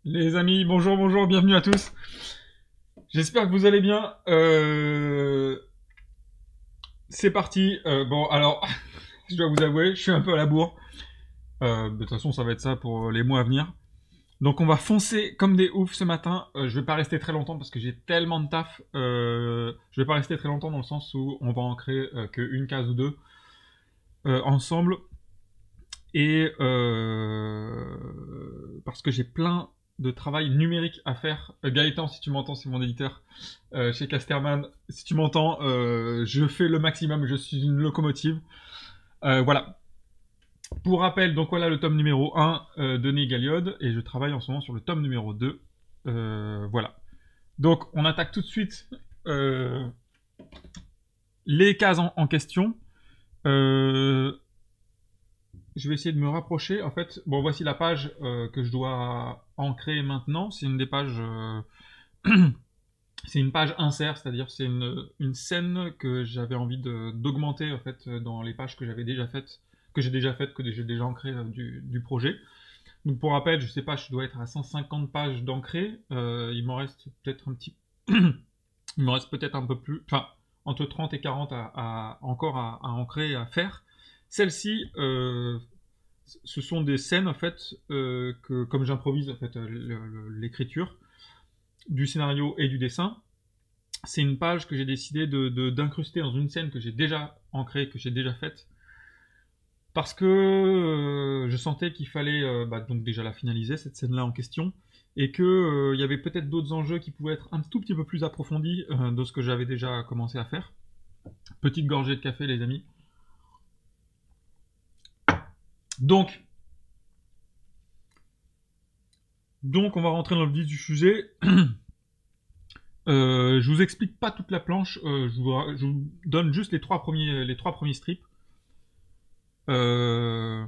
Les amis, bonjour, bonjour, bienvenue à tous. J'espère que vous allez bien. C'est parti. Bon, alors, je dois vous avouer, je suis un peu à la bourre. De toute façon, ça va être ça pour les mois à venir. Donc, on va foncer comme des oufs ce matin. Je vais pas rester très longtemps parce que j'ai tellement de taf. Je vais pas rester très longtemps dans le sens où on va en créer qu'une case ou deux ensemble. Et parce que j'ai plein de travail numérique à faire. Gaëtan, si tu m'entends, c'est mon éditeur chez Casterman. Si tu m'entends, je fais le maximum, je suis une locomotive. Voilà. Pour rappel, donc voilà le tome numéro 1 de Négaliode, et je travaille en ce moment sur le tome numéro 2. Voilà. Donc on attaque tout de suite les cases en question. Je vais essayer de me rapprocher. En fait, bon, voici la page que je dois ancrer maintenant. C'est une des pages. C'est une page insert, c'est-à-dire c'est une scène que j'avais envie d'augmenter en fait dans les pages que j'avais déjà faites, que j'ai déjà ancrées du projet. Donc pour rappel, je sais pas, je dois être à 150 pages d'ancré. Il m'en reste peut-être un petit, il me reste peut-être un peu plus, enfin entre 30 et 40 encore à ancrer, à faire. Celle-ci, ce sont des scènes en fait que comme j'improvise en fait l'écriture du scénario et du dessin, c'est une page que j'ai décidé d'incruster dans une scène que j'ai déjà ancrée, que j'ai déjà faite, parce que je sentais qu'il fallait donc déjà la finaliser cette scène-là en question, et que il y avait peut-être d'autres enjeux qui pouvaient être un tout petit peu plus approfondis de ce que j'avais déjà commencé à faire. Petite gorgée de café, les amis. Donc, on va rentrer dans le vif du sujet. Je vous explique pas toute la planche, je vous donne juste les trois premiers strips. Euh,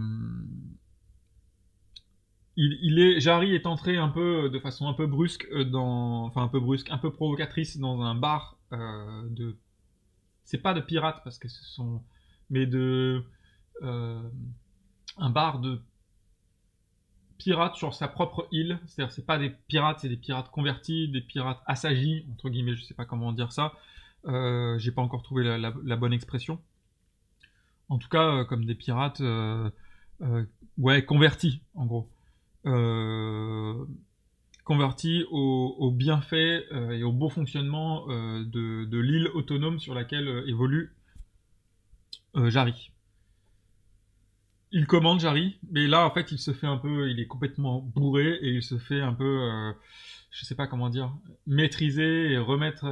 Jarry est entré un peu de façon un peu brusque enfin un peu brusque, un peu provocatrice dans un bar c'est pas de pirates parce que ce sont, mais euh, un bar de pirates sur sa propre île. C'est-à-dire c'est pas des pirates, c'est des pirates convertis, des pirates assagis entre guillemets, je sais pas comment dire ça. J'ai pas encore trouvé la bonne expression. En tout cas, comme des pirates, ouais, convertis en gros. Euh, Convertis au bienfait et au bon fonctionnement de l'île autonome sur laquelle évolue Jarry. Il commande Jarry, mais là en fait il se fait un peu, il est complètement bourré et il se fait un peu, je sais pas comment dire, maîtriser et remettre.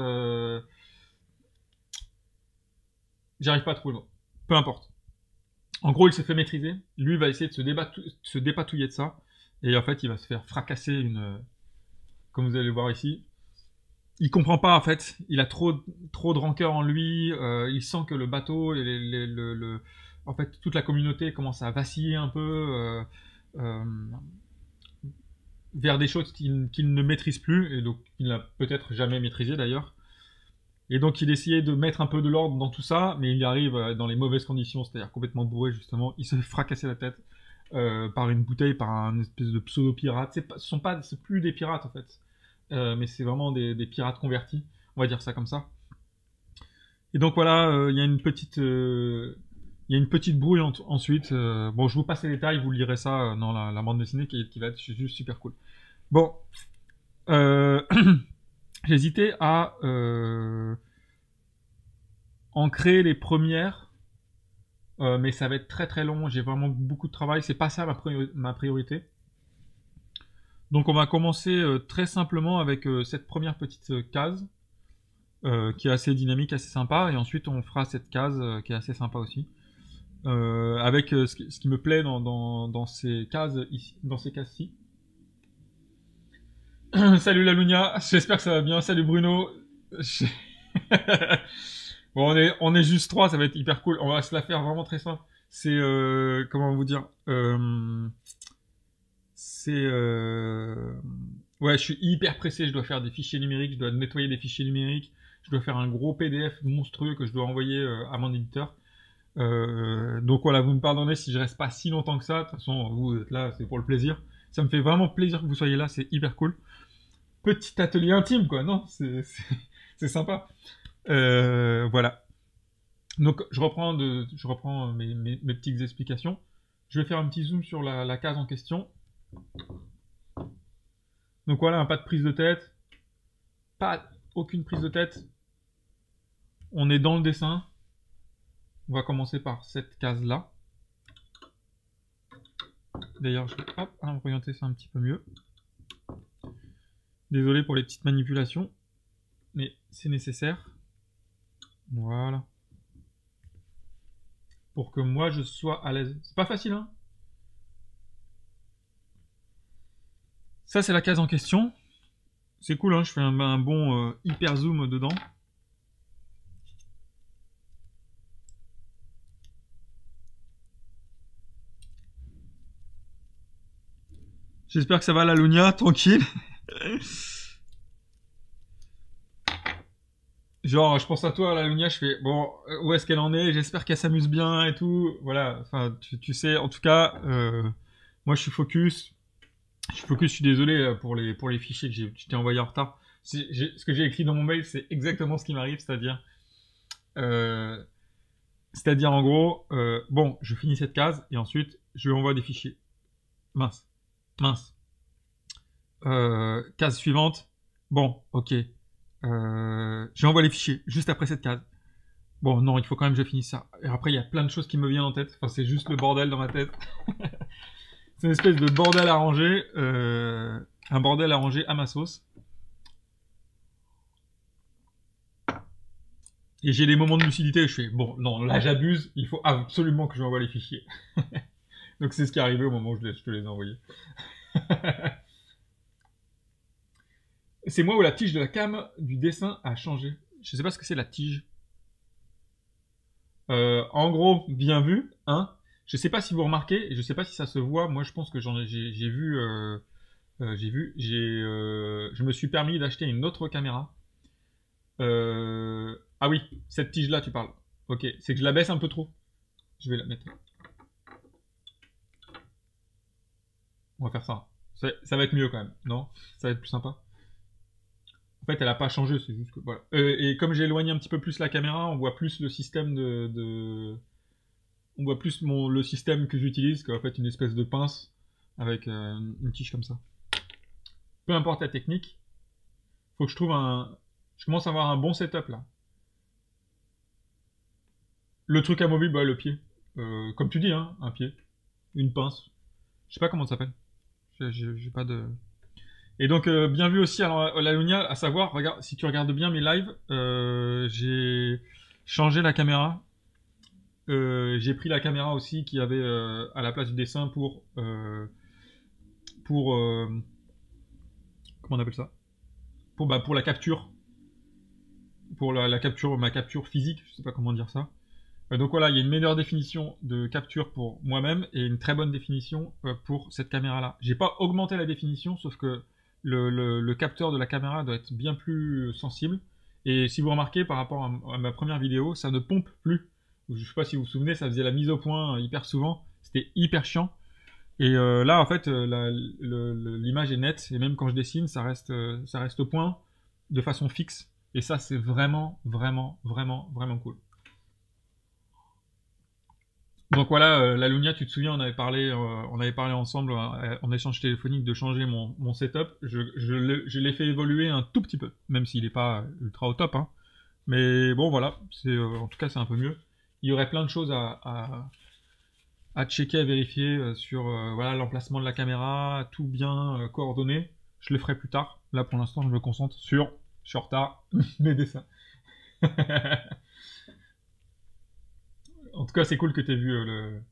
J'arrive pas à trouver le mot. Peu importe. En gros, il se fait maîtriser. Lui va essayer de se dépatouiller de ça, et en fait il va se faire fracasser comme vous allez le voir ici. Il comprend pas en fait. Il a trop de rancœur en lui. Il sent que le bateau en fait toute la communauté commence à vaciller un peu euh, vers des choses qu'il ne maîtrise plus et donc qu'il n'a peut-être jamais maîtrisé d'ailleurs. Et donc il essayait de mettre un peu de l'ordre dans tout ça, mais il y arrive dans les mauvaises conditions, c'est-à-dire complètement bourré justement. Il se fait fracasser la tête par une bouteille, par un espèce de pseudo pirate. C'est plus des pirates en fait. Mais c'est vraiment des pirates convertis, on va dire ça comme ça. Et donc voilà, il y a une petite brouille ensuite. Bon, je vous passe les détails, vous lirez ça dans la bande dessinée qui va être juste super cool. Bon, euh, j'hésitais à en créer les premières, mais ça va être très très long. J'ai vraiment beaucoup de travail. C'est pas ça ma priorité. Donc on va commencer très simplement avec cette première petite case qui est assez dynamique, assez sympa, et ensuite on fera cette case qui est assez sympa aussi. Avec ce qui me plaît dans ces cases ici, dans ces cases-ci. Salut la Lunia, j'espère que ça va bien. Salut Bruno. Bon, on est juste trois, ça va être hyper cool. On va se la faire vraiment très simple. C'est comment vous dire C'est ouais, je suis hyper pressé. Je dois faire des fichiers numériques, je dois nettoyer des fichiers numériques, je dois faire un gros PDF monstrueux que je dois envoyer à mon éditeur. Donc voilà, vous me pardonnez si je reste pas si longtemps que ça. De toute façon, vous êtes là, c'est pour le plaisir. Ça me fait vraiment plaisir que vous soyez là, c'est hyper cool. Petit atelier intime, quoi, non? C'est sympa. Voilà. Donc, je reprends mes petites explications. Je vais faire un petit zoom sur la case en question. Donc voilà, pas de prise de tête. Aucune prise de tête. On est dans le dessin. On va commencer par cette case-là. D'ailleurs, je vais orienter ça un petit peu mieux. Désolé pour les petites manipulations, mais c'est nécessaire. Voilà. Pour que moi, je sois à l'aise. C'est pas facile, hein? Ça, c'est la case en question. C'est cool, hein? Je fais un bon hyper zoom dedans. J'espère que ça va, la Lunia, tranquille. Genre, je pense à toi, la Lunia, je fais, bon, où est-ce qu'elle en est? J'espère qu'elle s'amuse bien et tout. Voilà, enfin, tu sais, en tout cas, moi, je suis focus. Je suis désolé pour les fichiers que je t'ai envoyés en retard. Ce que j'ai écrit dans mon mail, c'est exactement ce qui m'arrive, euh, c'est-à-dire en gros, bon, je finis cette case et ensuite, je lui envoie des fichiers. Mince, mince. Case suivante. Bon, ok. J'envoie les fichiers juste après cette case. Bon, non, il faut quand même que je finisse ça. Et après, il y a plein de choses qui me viennent en tête. Enfin, c'est juste le bordel dans ma tête. C'est une espèce de bordel arrangé. Un bordel arrangé à ma sauce. Et j'ai des moments de lucidité où je fais, bon, non, là j'abuse, il faut absolument que j'envoie les fichiers. Donc c'est ce qui est arrivé au moment où je te les ai envoyés. C'est moi où la tige de la cam du dessin a changé. Je sais pas ce que c'est la tige. En gros, bien vu, hein. Je sais pas si vous remarquez, et je sais pas si ça se voit. Moi, je pense que j'ai vu, je me suis permis d'acheter une autre caméra. Ah oui, cette tige-là, tu parles. Ok, c'est que je la baisse un peu trop. Je vais la mettre. On va faire ça. Ça va être mieux quand même, non? Ça va être plus sympa. En fait, elle a pas changé, c'est juste que voilà. Et comme j'ai éloigné un petit peu plus la caméra, on voit plus le système on voit plus le système que j'utilise, qu'en fait une espèce de pince avec une tige comme ça. Peu importe la technique, faut que je trouve je commence à avoir un bon setup là. Le truc amovible, bah, le pied. Comme tu dis, hein, un pied, une pince. Je sais pas comment ça s'appelle. J'ai pas de. Et donc, bien vu aussi à la Lunia, à savoir, regarde, si tu regardes bien mes lives, j'ai changé la caméra. J'ai pris la caméra aussi qui avait à la place du dessin pour comment on appelle ça? Pour la capture, pour la capture, ma capture physique, je sais pas comment dire ça. Donc voilà, il y a une meilleure définition de capture pour moi-même et une très bonne définition pour cette caméra-là. J'ai pas augmenté la définition, sauf que le capteur de la caméra doit être bien plus sensible. Et si vous remarquez, par rapport à ma première vidéo, ça ne pompe plus. Je sais pas si vous vous souvenez, ça faisait la mise au point hyper souvent. C'était hyper chiant. Et là, en fait, l'image est nette. Et même quand je dessine, ça reste au point de façon fixe. Et ça, c'est vraiment, vraiment, vraiment, vraiment cool. Donc voilà, la Lunia, tu te souviens, on avait parlé ensemble en échange téléphonique de changer mon setup. Je l'ai fait évoluer un tout petit peu, même s'il n'est pas ultra au top. Hein. Mais bon, voilà, en tout cas, c'est un peu mieux. Il y aurait plein de choses à checker, à vérifier sur voilà l'emplacement de la caméra, tout bien coordonné. Je le ferai plus tard. Là, pour l'instant, je me concentre sur, je suis en retard, mes dessins. En tout cas, c'est cool que tu aies vu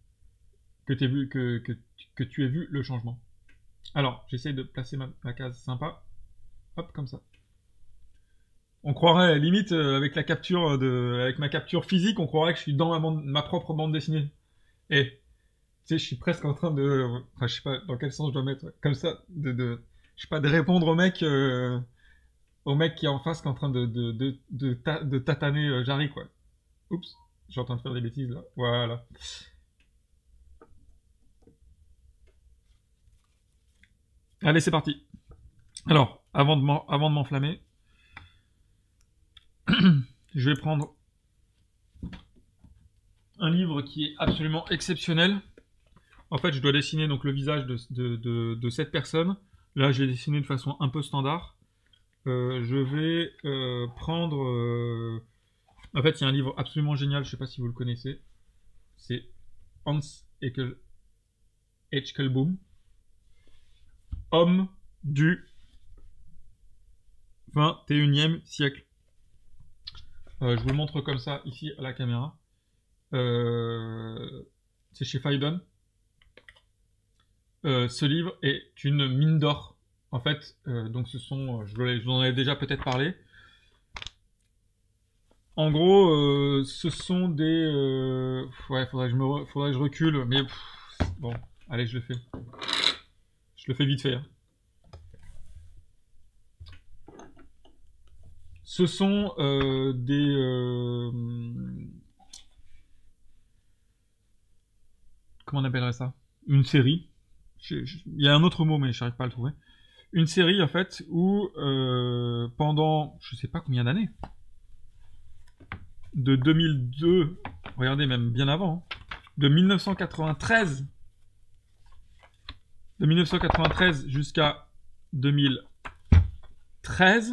que tu aies vu le changement. Alors, j'essaie de placer ma case sympa. Hop, comme ça. On croirait, limite, avec avec ma capture physique, on croirait que je suis dans ma propre bande dessinée. Et, tu sais, je suis presque en train de, enfin, je sais pas dans quel sens je dois mettre, comme ça, je sais pas, de répondre au mec qui est en face qui est en train de tataner Jarry, quoi. Oups, je suis en train de faire des bêtises, là. Voilà. Allez, c'est parti. Alors, avant de m'enflammer, je vais prendre un livre qui est absolument exceptionnel. En fait, je dois dessiner donc le visage de cette personne. Là, je l'ai dessiné de façon un peu standard. Je vais prendre... En fait, il y a un livre absolument génial, je ne sais pas si vous le connaissez. C'est Hans Eckelboom, Homme du 21e siècle. Je vous le montre comme ça, ici, à la caméra. C'est chez Phaidon. Ce livre est une mine d'or. En fait, donc ce sont, je vous en avais déjà peut-être parlé. En gros, ce sont des, ouais, faudrait que je recule, mais bon, allez, je le fais. Je le fais vite fait. Hein. Ce sont des, comment on appellerait ça? Une série. Il y a un autre mot, mais je n'arrive pas à le trouver. Une série en fait où pendant, je sais pas combien d'années, de 2002, regardez même bien avant, hein, de 1993 jusqu'à 2013,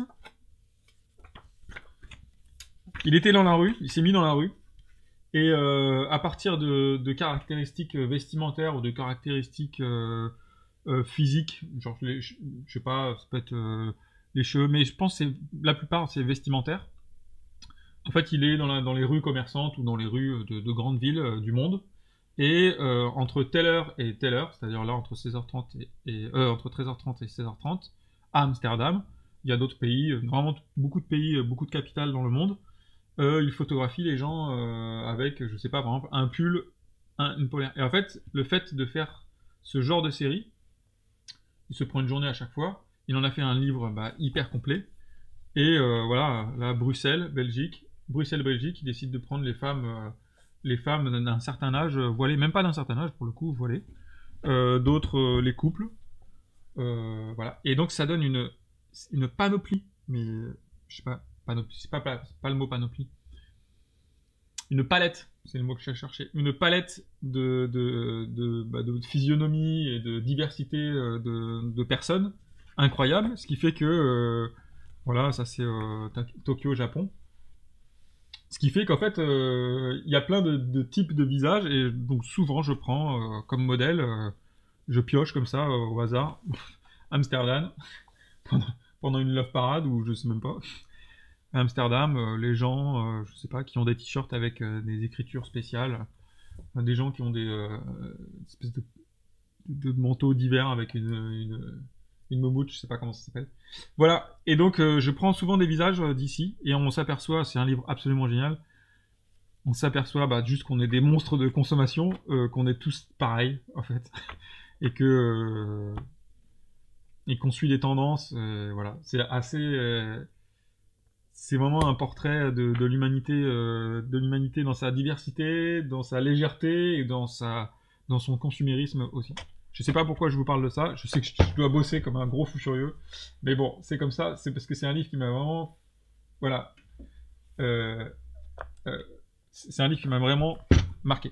il était dans la rue, il s'est mis dans la rue, et à partir de caractéristiques vestimentaires ou de caractéristiques physiques, genre je sais pas, ça peut être les cheveux, mais je pense que la plupart c'est vestimentaire. En fait, il est dans les rues commerçantes ou dans les rues de grandes villes du monde. Et entre telle heure et telle heure, c'est-à-dire là entre 16h30 entre 13h30 et 16h30, à Amsterdam, il y a d'autres pays, vraiment beaucoup de pays, beaucoup de capitales dans le monde. Il photographie les gens avec, je sais pas, par exemple, un pull, une polaire. Et en fait, le fait de faire ce genre de série, il se prend une journée à chaque fois. Il en a fait un livre hyper complet. Et voilà, là, Belgique, il décide de prendre les femmes d'un certain âge voilées, même pas d'un certain âge pour le coup, voilées. D'autres, les couples. Voilà. Et donc ça donne une panoplie, mais je sais pas, panoplie, c'est pas le mot panoplie. Une palette, c'est le mot que je cherchais. Une palette de physionomie et de diversité de personnes incroyable, ce qui fait que voilà, ça c'est Tokyo, Japon. Ce qui fait qu'en fait, il y a plein de types de visages, et donc souvent je prends comme modèle, je pioche comme ça au hasard, Amsterdam, pendant, pendant une love parade, ou je sais même pas. À Amsterdam, les gens, je sais pas, qui ont des t-shirts avec des écritures spéciales, des gens qui ont des espèces de manteaux d'hiver avec une moumoute, je sais pas comment ça s'appelle. Voilà, et donc je prends souvent des visages d'ici, et on s'aperçoit, c'est un livre absolument génial, on s'aperçoit juste qu'on est des monstres de consommation, qu'on est tous pareils, en fait, et que et qu'on suit des tendances, voilà. C'est assez... c'est vraiment un portrait de l'humanité dans sa diversité, dans sa légèreté et dans son consumérisme aussi. Je sais pas pourquoi je vous parle de ça. Je sais que je dois bosser comme un gros fou furieux, mais bon, c'est comme ça. C'est parce que c'est un livre qui m'a vraiment, voilà, euh, euh, c'est un livre qui m'a vraiment marqué.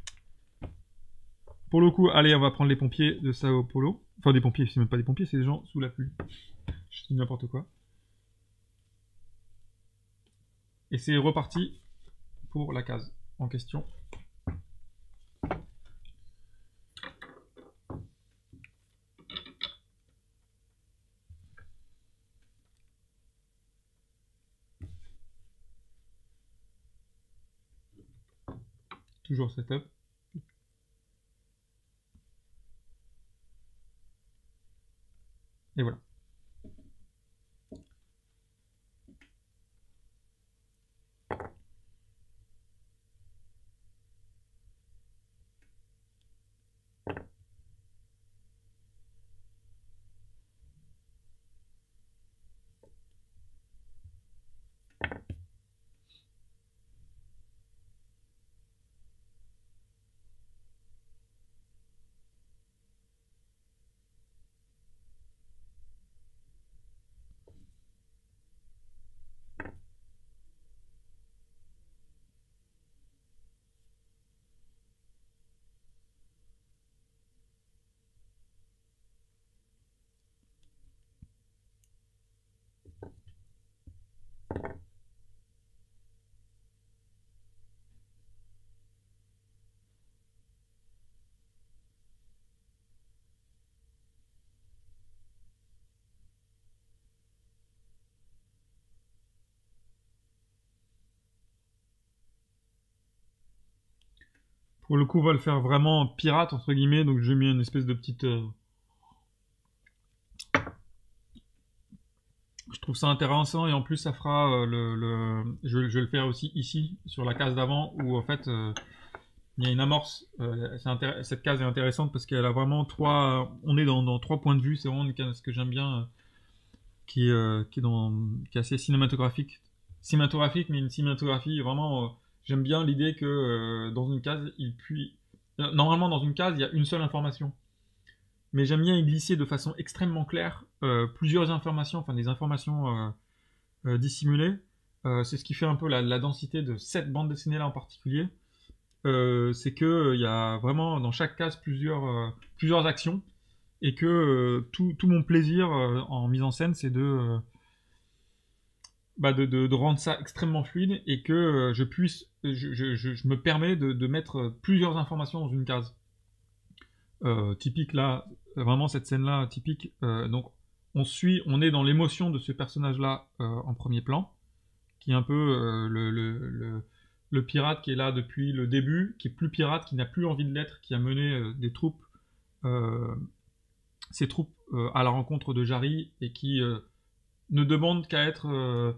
Pour le coup, allez, on va prendre les pompiers de Sao Paulo. Enfin, des pompiers, c'est même pas des pompiers, c'est des gens sous la pluie. Je dis n'importe quoi. Et c'est reparti pour la case en question. Toujours setup. Et voilà. pour le coup, va le faire vraiment pirate, entre guillemets. Donc, j'ai mis une espèce de petite... Je trouve ça intéressant et en plus, ça fera je vais le faire aussi ici, sur la case d'avant, où en fait, il y a une amorce. Cette case est intéressante parce qu'elle a vraiment on est dans trois points de vue. C'est vraiment une case que j'aime bien, qui est assez cinématographique. Cinématographique, mais une cinématographie vraiment. J'aime bien l'idée que dans une case, normalement, dans une case, il y a une seule information. Mais j'aime bien y glisser de façon extrêmement claire plusieurs informations, enfin des informations dissimulées. C'est ce qui fait un peu la densité de cette bande dessinée là en particulier. C'est que il y a vraiment dans chaque case plusieurs actions et que tout mon plaisir en mise en scène, c'est de rendre ça extrêmement fluide et que je me permets de mettre plusieurs informations dans une case. Typique là, vraiment cette scène-là typique. Donc on est dans l'émotion de ce personnage-là en premier plan, qui est un peu le pirate qui est là depuis le début, qui est plus pirate, qui n'a plus envie de l'être, qui a mené ses troupes à la rencontre de Jari et qui ne demande qu'à être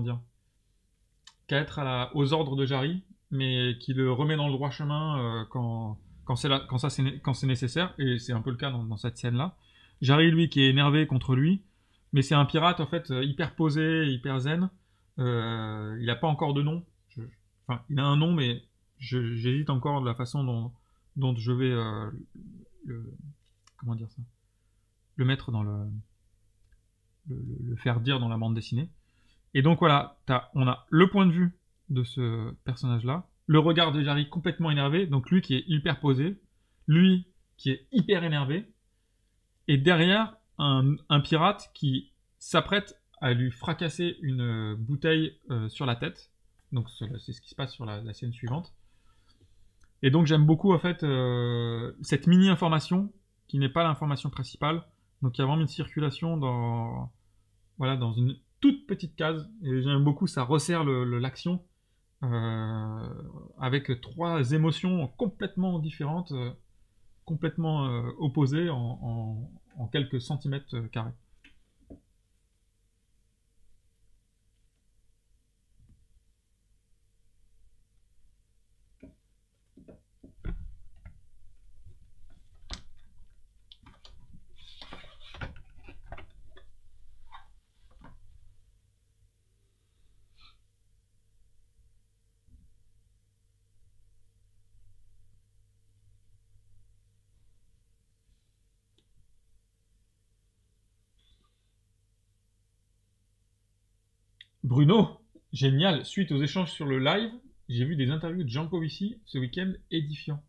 aux ordres de Jari, mais qui le remet dans le droit chemin quand c'est nécessaire, et c'est un peu le cas dans cette scène-là. Jari, lui, qui est énervé contre lui, mais c'est un pirate, en fait, hyper posé, hyper zen. Il n'a pas encore de nom. Enfin, il a un nom, mais j'hésite encore de la façon dont je vais comment dire ça, le mettre dans le faire dire dans la bande dessinée. Et donc voilà, on a le point de vue de ce personnage-là, le regard de Jari complètement énervé, donc lui qui est hyper posé, lui qui est hyper énervé, et derrière un pirate qui s'apprête à lui fracasser une bouteille sur la tête. Donc c'est ce qui se passe sur la scène suivante. Et donc j'aime beaucoup en fait cette mini-information qui n'est pas l'information principale. Donc il y a vraiment une circulation dans une toute petite case. Et j'aime beaucoup, ça resserre l'action avec trois émotions complètement différentes, complètement opposées en quelques centimètres carrés. Bruno, génial. Suite aux échanges sur le live, j'ai vu des interviews de Jancovici ce week-end édifiant.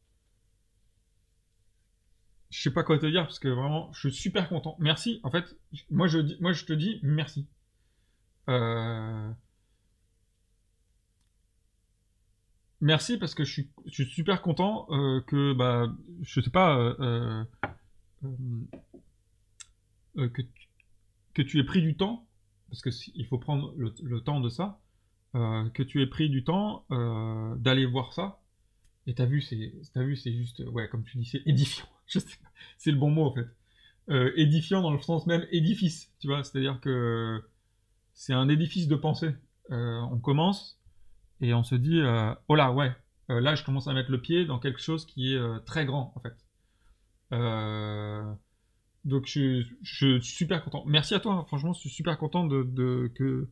Je sais pas quoi te dire parce que vraiment, je suis super content. Merci. En fait, moi je te dis merci. Merci parce que je suis super content que je sais pas que tu aies pris du temps, parce que il faut prendre le temps de ça, que tu aies pris du temps d'aller voir ça. Et t'as vu, c'est juste, ouais, comme tu dis, c'est édifiant. Je sais pas, c'est le bon mot en fait. Édifiant dans le sens même édifice, tu vois. C'est-à-dire que c'est un édifice de pensée. On commence et on se dit, oh là, ouais, là je commence à mettre le pied dans quelque chose qui est très grand en fait. Donc je suis super content. Merci à toi, hein. Franchement, je suis super content que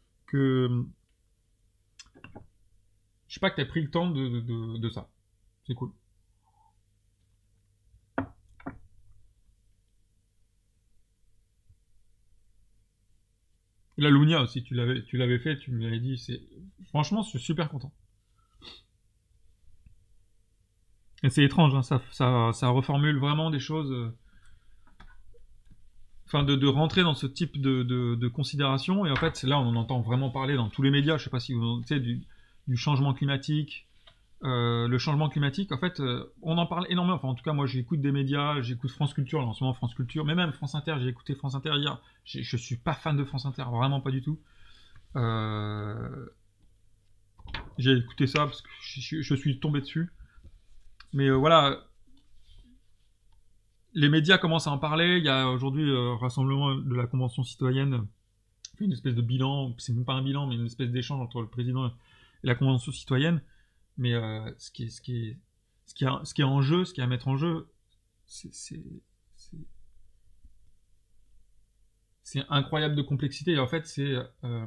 je sais pas que t'aies pris le temps de ça. C'est cool. La Lunia aussi, tu l'avais fait, tu me l'avais dit. Franchement, je suis super content. Et c'est étrange, hein, ça reformule vraiment des choses. Enfin, de rentrer dans ce type de considération. Et en fait, là, on en entend vraiment parler dans tous les médias. Je sais pas si vous savez du changement climatique. Le changement climatique, en fait, on en parle énormément. Enfin, en tout cas, moi, j'écoute des médias, j'écoute France Culture, là, en ce moment France Culture, mais même France Inter. J'ai écouté France Inter hier. Je suis pas fan de France Inter, vraiment pas du tout. J'ai écouté ça parce que je suis tombé dessus. Mais voilà, les médias commencent à en parler. Il y a aujourd'hui rassemblement de la Convention citoyenne, une espèce de bilan, c'est même pas un bilan, mais une espèce d'échange entre le président et la Convention citoyenne. Mais ce qui est en jeu, ce qui est à mettre en jeu, c'est c'est incroyable de complexité. Et en fait, c'est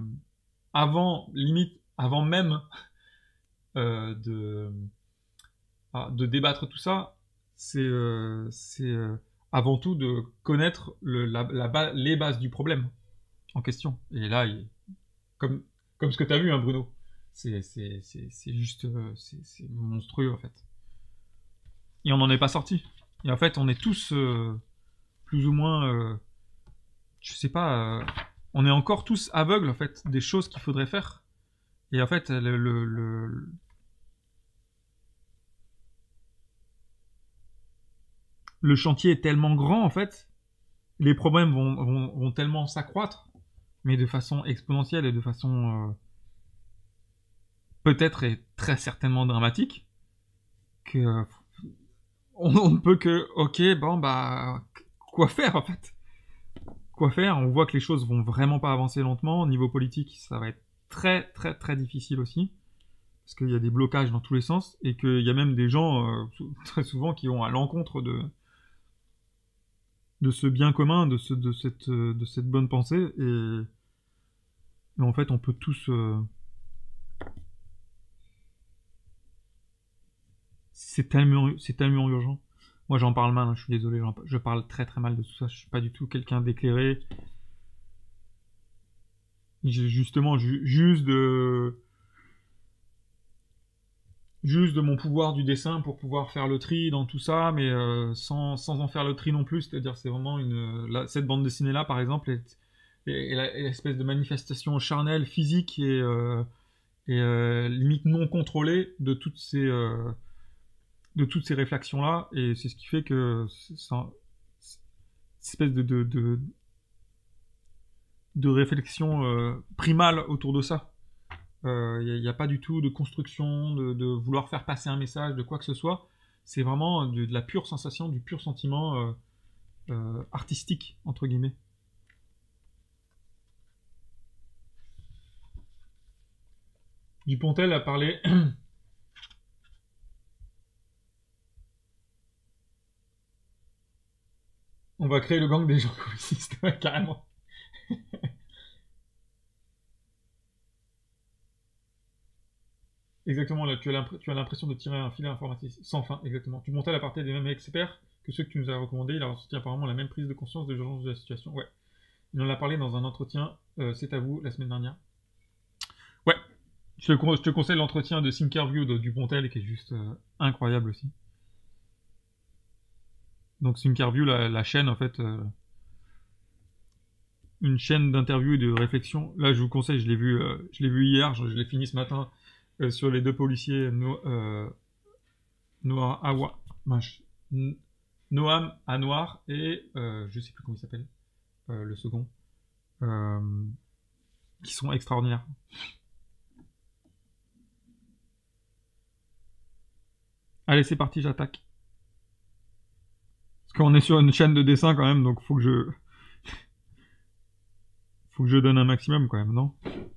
avant même de débattre tout ça, c'est avant tout de connaître les bases du problème en question. Et là, comme, comme ce que tu as vu, hein, Bruno, c'est juste, c'est monstrueux en fait. Et on n'en est pas sorti. Et en fait, on est tous plus ou moins, je sais pas, on est encore tous aveugles en fait des choses qu'il faudrait faire. Et en fait, le chantier est tellement grand en fait, les problèmes vont tellement s'accroître, mais de façon exponentielle et de façon peut-être et très certainement dramatique, que on ne peut que, ok, bon bah, quoi faire en fait? Quoi faire? On voit que les choses vont vraiment pas avancer lentement. Au niveau politique, ça va être très très très difficile aussi, parce qu'il y a des blocages dans tous les sens, et qu'il y a même des gens, très souvent, qui vont à l'encontre de ce bien commun, de cette bonne pensée, et en fait, on peut tous... c'est tellement urgent. Moi, j'en parle mal, hein, je suis désolé, je parle très très mal de tout ça. Je suis pas du tout quelqu'un d'éclairé. Justement, juste de mon pouvoir du dessin pour pouvoir faire le tri dans tout ça, mais sans en faire le tri non plus. C'est-à-dire, c'est vraiment cette bande dessinée là, par exemple, est l'espèce de manifestation charnelle, physique et limite non contrôlée de toutes ces réflexions là, et c'est ce qui fait que c'est une espèce de réflexion primale autour de ça. Il n'y a pas du tout de construction, de vouloir faire passer un message, de quoi que ce soit. C'est vraiment de la pure sensation, du pur sentiment artistique, entre guillemets. Dupontel a parlé... On va créer le gang des gens communistes, ouais, carrément. Exactement, là, tu as l'impression de tirer un filet informatique sans fin, exactement. Dupontel a parlé des mêmes experts que ceux que tu nous as recommandés. Il a ressenti apparemment la même prise de conscience de l'urgence de la situation. Ouais. Il en a parlé dans un entretien, c'est à vous, la semaine dernière. Ouais. Je te conseille l'entretien de Thinkerview de Dupontel, qui est juste incroyable aussi. Donc Thinkerview, la chaîne, en fait, une chaîne d'interviews et de réflexion. Là, je vous conseille, je l'ai vu hier, je l'ai fini ce matin, sur les deux policiers Noam Anwar et je sais plus comment il s'appelle, le second, qui sont extraordinaires. Allez, c'est parti, j'attaque. Parce qu'on est sur une chaîne de dessin quand même, donc faut que je donne un maximum quand même, non?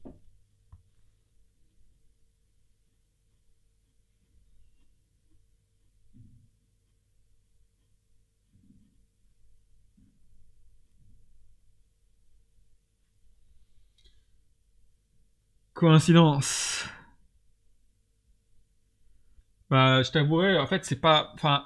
Coïncidence. Bah, je t'avouerai, en fait, c'est pas... Enfin,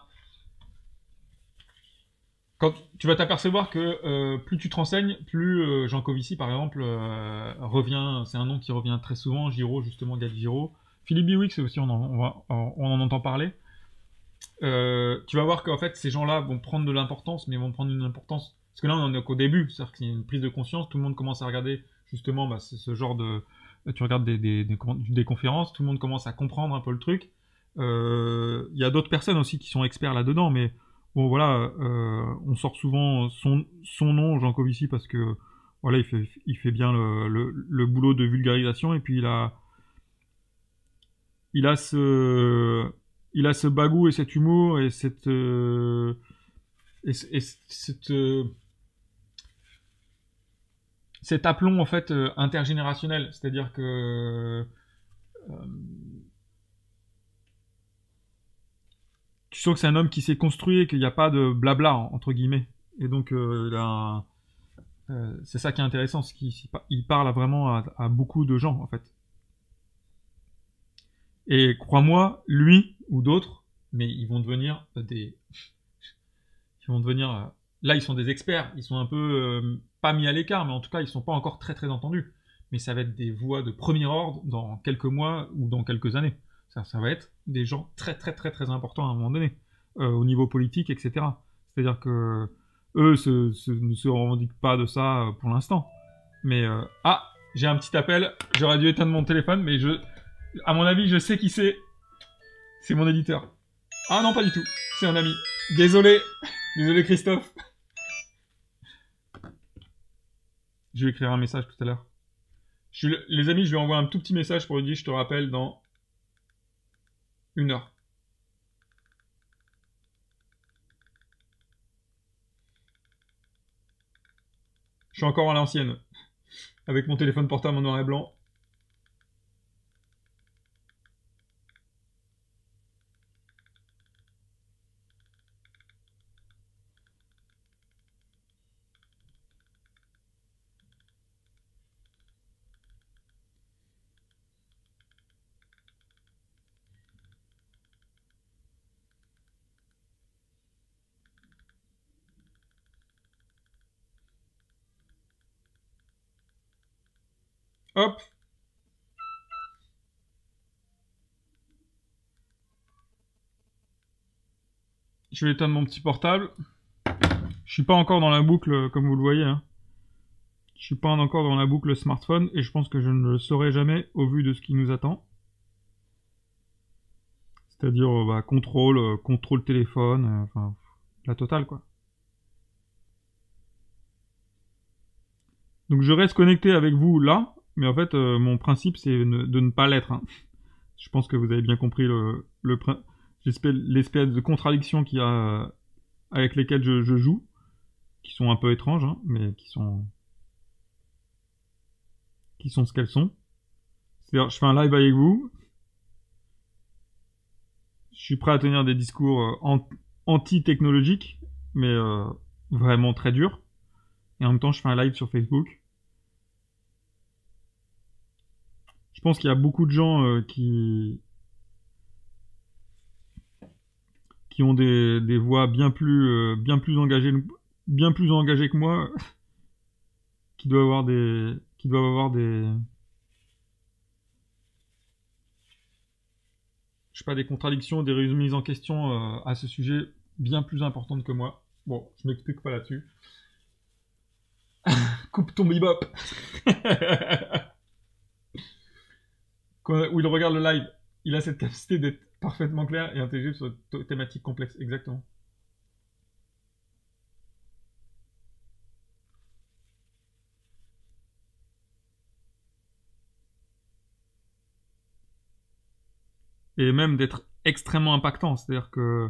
quand tu vas t'apercevoir que plus tu te renseignes, plus Jean Covici, par exemple, revient... C'est un nom qui revient très souvent, Giraud, justement, Gad Giraud. Philippe Biwix aussi, on en entend parler. Tu vas voir qu'en fait, ces gens-là vont prendre de l'importance, mais vont prendre une importance... Parce que là, on en est qu'au début, c'est-à-dire qu'il y a une prise de conscience, tout le monde commence à regarder, justement, bah, ce genre de... Tu regardes des conférences, tout le monde commence à comprendre un peu le truc. Il y a d'autres personnes aussi qui sont experts là-dedans, mais bon voilà, on sort souvent son nom, Jean Covici, parce que voilà, il fait bien le boulot de vulgarisation, et puis il a il a ce bagou et cet humour et cette et cette cet aplomb en fait intergénérationnel, c'est-à-dire que tu sens que c'est un homme qui s'est construit et qu'il n'y a pas de blabla entre guillemets. Et donc c'est ça qui est intéressant, c'est qu'il parle vraiment à beaucoup de gens en fait. Et crois-moi, lui ou d'autres, mais ils vont devenir ils vont devenir là ils sont des experts, ils sont un peu pas mis à l'écart, mais en tout cas ils sont pas encore très très entendus. Mais ça va être des voix de premier ordre dans quelques mois ou dans quelques années. Ça va être des gens très très très très importants à un moment donné au niveau politique, etc. C'est-à-dire que eux ne se revendiquent pas de ça pour l'instant. Mais ah, j'ai un petit appel. J'aurais dû éteindre mon téléphone, mais à mon avis, je sais qui c'est. C'est mon éditeur. Ah non, pas du tout. C'est un ami. Désolé. Désolé, Christophe. Je vais écrire un message tout à l'heure. Les amis, je lui envoie un tout petit message pour lui dire je te rappelle dans 1 heure. Je suis encore à l'ancienne. Avec mon téléphone portable en noir et blanc. Hop. Je vais éteindre mon petit portable. Je suis pas encore dans la boucle, comme vous le voyez. Hein. Je suis pas encore dans la boucle smartphone et je pense que je ne le saurai jamais au vu de ce qui nous attend. C'est-à-dire contrôle téléphone, enfin la totale quoi. Donc je reste connecté avec vous là, mais en fait mon principe c'est de ne pas l'être. Hein. Je pense que vous avez bien compris l'espèce de contradiction qu'il y a avec lesquelles je joue, qui sont un peu étranges, hein, mais qui sont ce qu'elles sont. C'est-à-dire je fais un live avec vous, je suis prêt à tenir des discours anti-technologiques, mais vraiment très durs. Et en même temps, je fais un live sur Facebook. Je pense qu'il y a beaucoup de gens qui ont des voix bien plus engagées que moi, qui doivent avoir je sais pas, des contradictions, des remises en question à ce sujet bien plus importantes que moi. Bon, je m'explique pas là-dessus. Coupe ton bebop. Où il regarde le live, il a cette capacité d'être parfaitement clair et intelligible sur une thématique complexe. Exactement. Et même d'être extrêmement impactant. C'est-à-dire que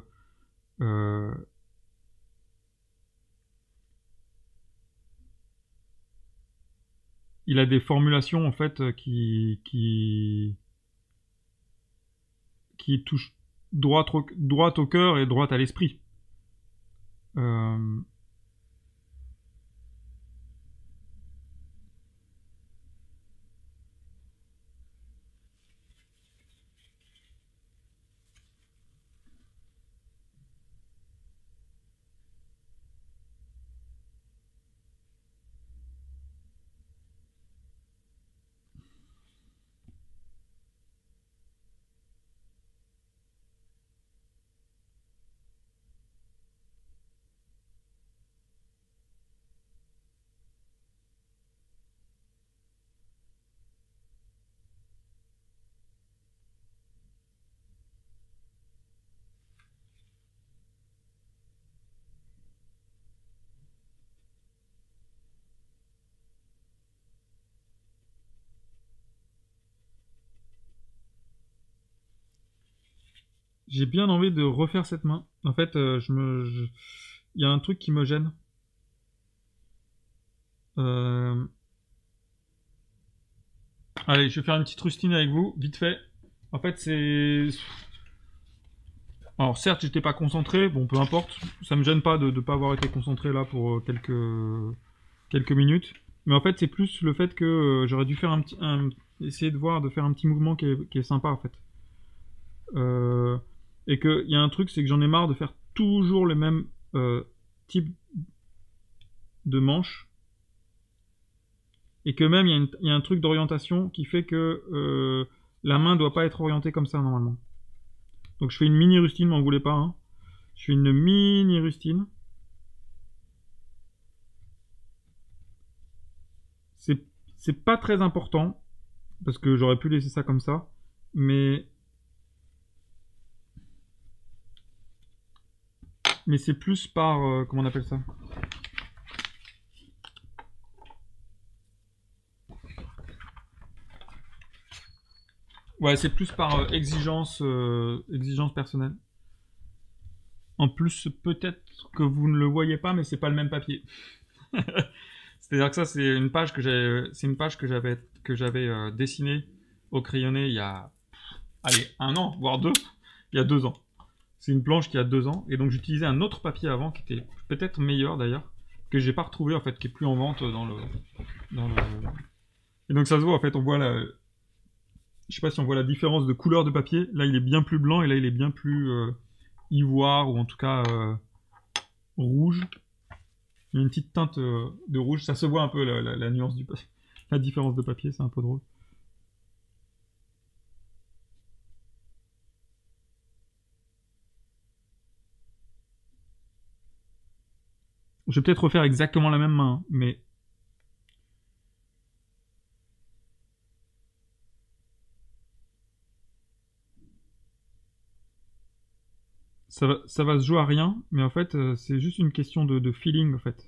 il a des formulations en fait qui touchent droit au cœur et droit à l'esprit. J'ai bien envie de refaire cette main. En fait, il y a un truc qui me gêne. Allez, je vais faire une petite rustine avec vous, vite fait. En fait, c'est... Alors certes, j'étais pas concentré, bon, peu importe. Ça me gêne pas de ne pas avoir été concentré là pour quelques minutes. Mais en fait, c'est plus le fait que j'aurais dû faire essayer de faire un petit mouvement qui est sympa, en fait. Et qu'il y a un truc, c'est que j'en ai marre de faire toujours le même type de manche. Et que même, il y a un truc d'orientation qui fait que la main doit pas être orientée comme ça, normalement. Donc je fais une mini rustine, m'en voulez pas. Hein. Je fais une mini rustine. C'est pas très important, parce que j'aurais pu laisser ça comme ça. Mais c'est plus par... comment on appelle ça? Ouais, c'est plus par exigence personnelle. En plus, peut-être que vous ne le voyez pas, mais c'est pas le même papier. C'est-à-dire que ça, c'est une page que j'avais dessinée au crayonné il y a, allez, 1 an, voire 2, il y a 2 ans. C'est une planche qui a 2 ans, et donc j'utilisais un autre papier avant qui était peut-être meilleur d'ailleurs, que j'ai pas retrouvé en fait, qui est plus en vente dans le. Et donc ça se voit en fait, on voit la, je sais pas si on voit la différence de couleur de papier. Là, il est bien plus blanc et là, il est bien plus ivoire ou en tout cas rouge. Il y a une petite teinte de rouge. Ça se voit un peu la nuance du papier. La différence de papier, c'est un peu drôle. Je vais peut-être refaire exactement la même main, mais ça va se jouer à rien. Mais en fait, c'est juste une question de feeling, en fait.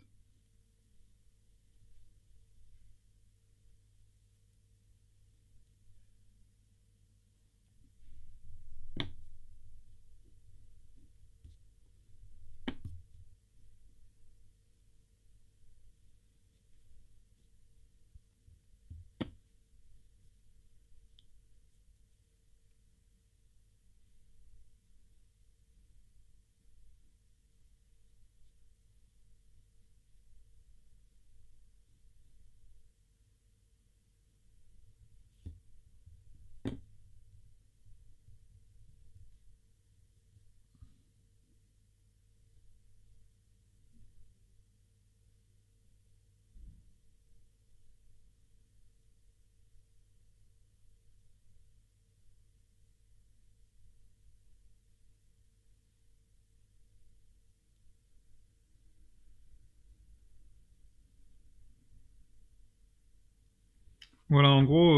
Voilà, en gros,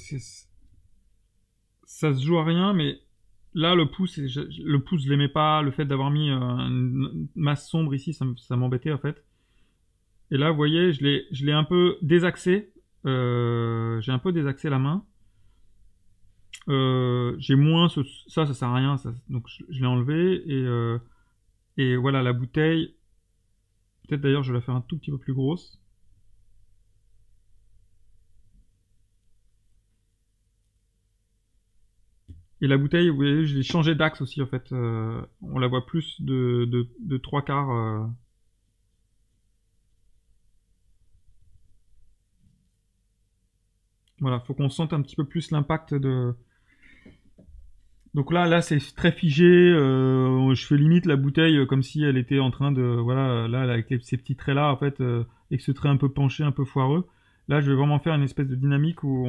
ça se joue à rien, mais là, le pouce, je l'aimais pas. Le fait d'avoir mis une masse sombre ici, ça m'embêtait en fait. Et là, vous voyez, je l'ai un peu désaxé. J'ai un peu désaxé la main. J'ai moins ça sert à rien. Donc je l'ai enlevé et voilà la bouteille. Peut-être d'ailleurs, je vais la faire un tout petit peu plus grosse. Et la bouteille, vous voyez, je l'ai changé d'axe aussi en fait. On la voit plus de 3/4. Voilà, faut qu'on sente un petit peu plus l'impact de. Donc là c'est très figé. Je fais limite la bouteille comme si elle était en train de, voilà, là avec ces petits traits là en fait, avec ce trait un peu penché, un peu foireux. Là, je vais vraiment faire une espèce de dynamique où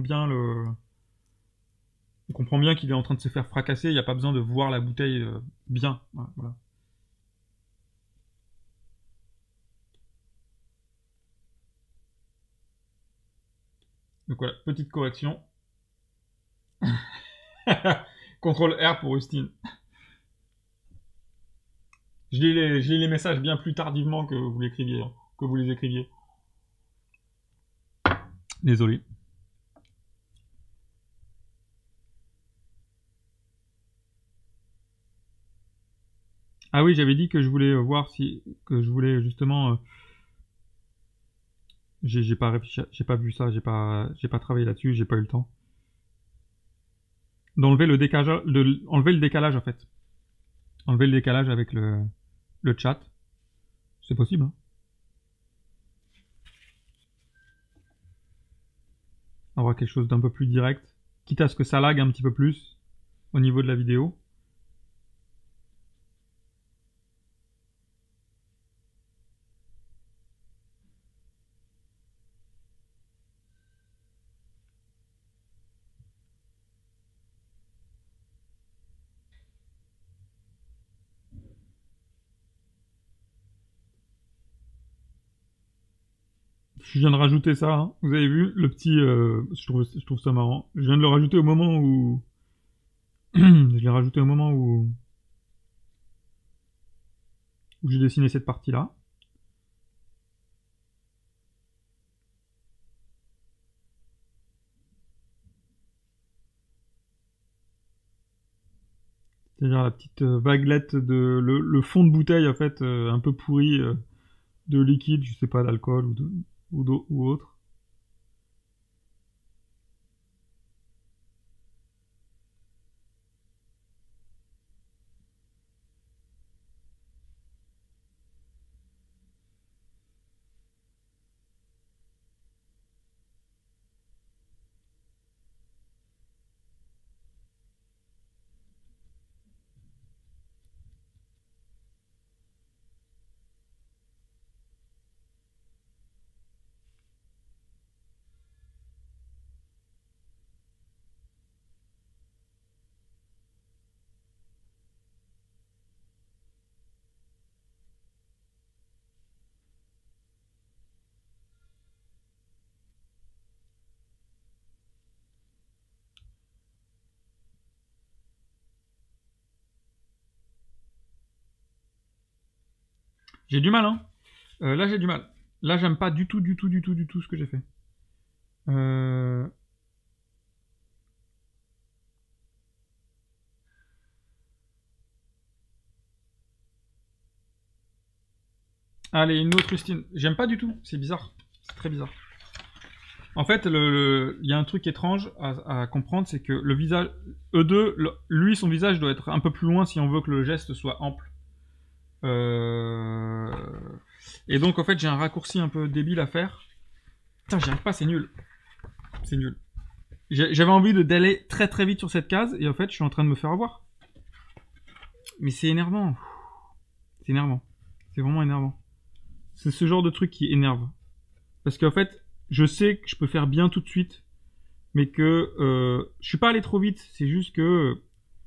on comprend bien qu'il est en train de se faire fracasser. Il n'y a pas besoin de voir la bouteille bien. Voilà. Donc voilà, petite correction. Contrôle R pour Rustin. Je lis les messages bien plus tardivement que vous l'écriviez, hein, que vous les écriviez. Désolé. Ah oui, j'avais dit que je voulais voir si, que je voulais justement, j'ai pas réfléchi, j'ai pas vu ça, j'ai pas travaillé là-dessus, j'ai pas eu le temps. D'enlever le décalage, enlever le décalage en fait. Enlever le décalage avec le chat. C'est possible, hein. Avoir quelque chose d'un peu plus direct. Quitte à ce que ça lag un petit peu plus au niveau de la vidéo. Je viens de rajouter ça, hein. Vous avez vu le petit, je trouve ça marrant. Je viens de le rajouter au moment où, je l'ai rajouté au moment où j'ai dessiné cette partie-là. C'est-à-dire la petite vaguelette de le fond de bouteille en fait un peu pourri de liquide, je sais pas, d'alcool ou autre. J'ai du mal, hein. Là j'ai du mal. Là j'aime pas du tout, du tout, du tout, du tout ce que j'ai fait. Euh... Allez, une autre rustine. J'aime pas du tout, c'est bizarre. C'est très bizarre. En fait, il y a un truc étrange à comprendre, c'est que le visage, E2, lui, son visage doit être un peu plus loin si on veut que le geste soit ample. Euh... Et donc, en fait, j'ai un raccourci un peu débile à faire. Putain, j'y arrive pas, c'est nul. C'est nul. J'avais envie d'aller très très vite sur cette case, et en fait, je suis en train de me faire avoir. Mais c'est énervant. C'est énervant. C'est vraiment énervant. C'est ce genre de truc qui énerve. Parce qu'en fait, je sais que je peux faire bien tout de suite, mais que je suis pas allé trop vite. C'est juste que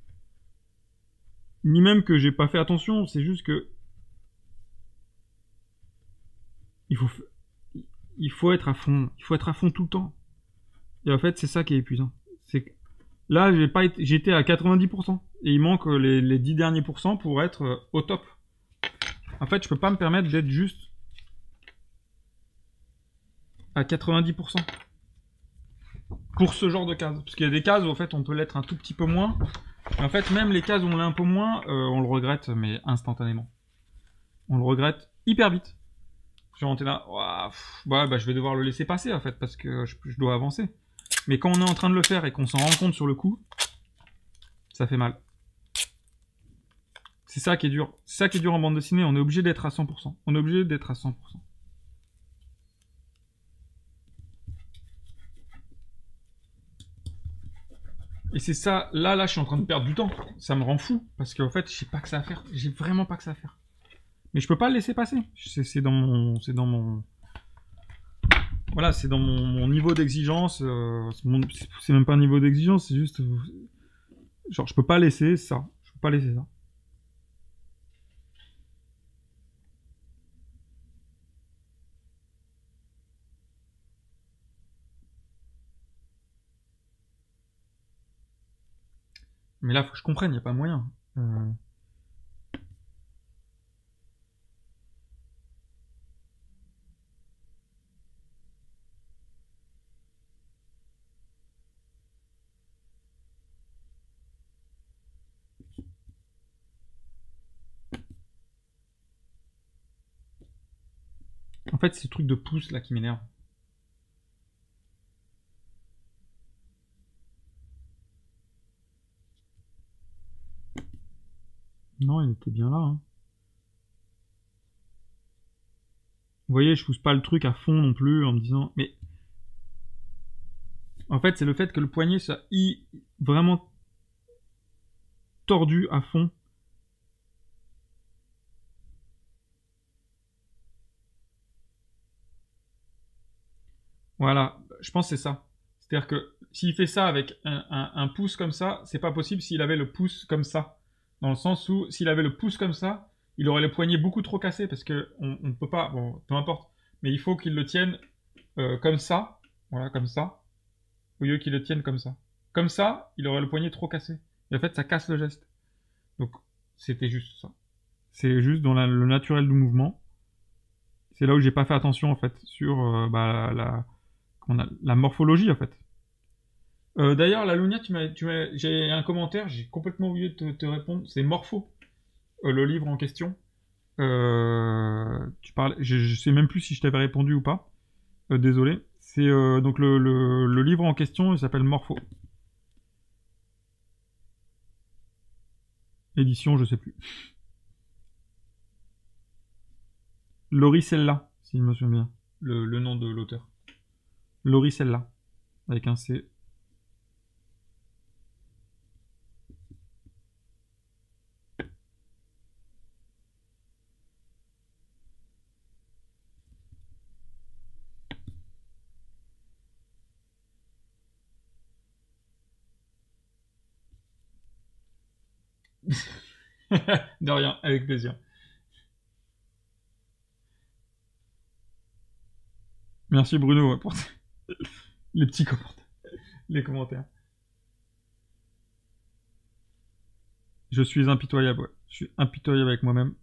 ni même que j'ai pas fait attention. C'est juste que il faut il faut être à fond. Il faut être à fond tout le temps. Et en fait, c'est ça qui est épuisant. C'est que là, j'étais à 90%. Et il manque les 10 derniers pourcents pour être au top. En fait, je peux pas me permettre d'être juste à 90% pour ce genre de cases. Parce qu'il y a des cases où en fait on peut l'être un tout petit peu moins. Et en fait, même les cases où on l'est un peu moins, on le regrette, mais instantanément. On le regrette hyper vite. Genre, on est là, ouais, bah, je vais devoir le laisser passer en fait, parce que je dois avancer. Mais quand on est en train de le faire et qu'on s'en rend compte sur le coup, ça fait mal. C'est ça qui est dur. C'est ça qui est dur en bande dessinée. On est obligé d'être à 100%. On est obligé d'être à 100%. Et c'est ça, là, je suis en train de perdre du temps. Ça me rend fou. Parce qu'en fait, j'ai pas que ça à faire. J'ai vraiment pas que ça à faire. Mais je peux pas le laisser passer. C'est dans mon, voilà, c'est dans mon niveau d'exigence. C'est même pas un niveau d'exigence, c'est juste, genre, je peux pas laisser ça. Je peux pas laisser ça. Mais là, faut que je comprenne, y a pas moyen. fait, c'est ce truc de pouce là qui m'énerve. Non, il était bien là. Hein. Vous voyez, je pousse pas le truc à fond non plus en me disant... Mais en fait, c'est le fait que le poignet soit vraiment tordu à fond. Voilà, je pense que c'est ça. C'est-à-dire que s'il fait ça avec un pouce comme ça, c'est pas possible s'il avait le pouce comme ça. Dans le sens où, s'il avait le pouce comme ça, il aurait le poignet beaucoup trop cassé parce que on ne peut pas, bon, peu importe, mais il faut qu'il le tienne comme ça, voilà, comme ça, au lieu qu'il le tienne comme ça. Comme ça, il aurait le poignet trop cassé. Et en fait, ça casse le geste. Donc, c'était juste ça. C'est juste dans le naturel du mouvement. C'est là où j'ai pas fait attention, en fait, sur la morphologie, en fait. D'ailleurs, la Lunia, j'ai un commentaire, j'ai complètement oublié de te répondre. C'est Morpho, le livre en question. Tu parles, je sais même plus si je t'avais répondu ou pas. Désolé. C'est donc le livre en question, il s'appelle Morpho. Édition, je sais plus. Lauricella, si je me souviens bien. Le nom de l'auteur. Lauricella, avec un C. De rien, avec plaisir. Merci Bruno pour les petits commentaires. Les commentaires. Je suis impitoyable, ouais. Je suis impitoyable avec moi-même.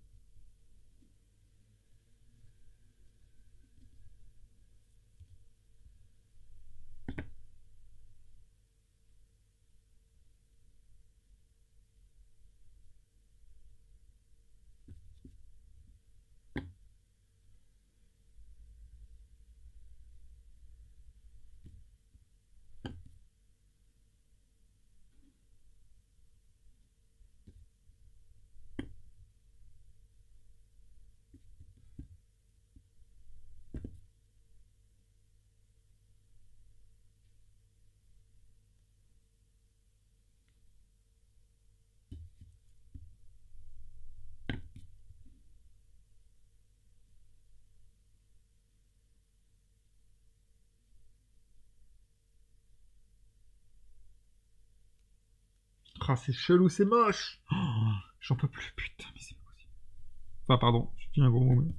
Ah, c'est chelou, c'est moche. Oh, j'en peux plus, putain, mais c'est pas possible. Enfin, pardon, je dis un gros mot. Mais...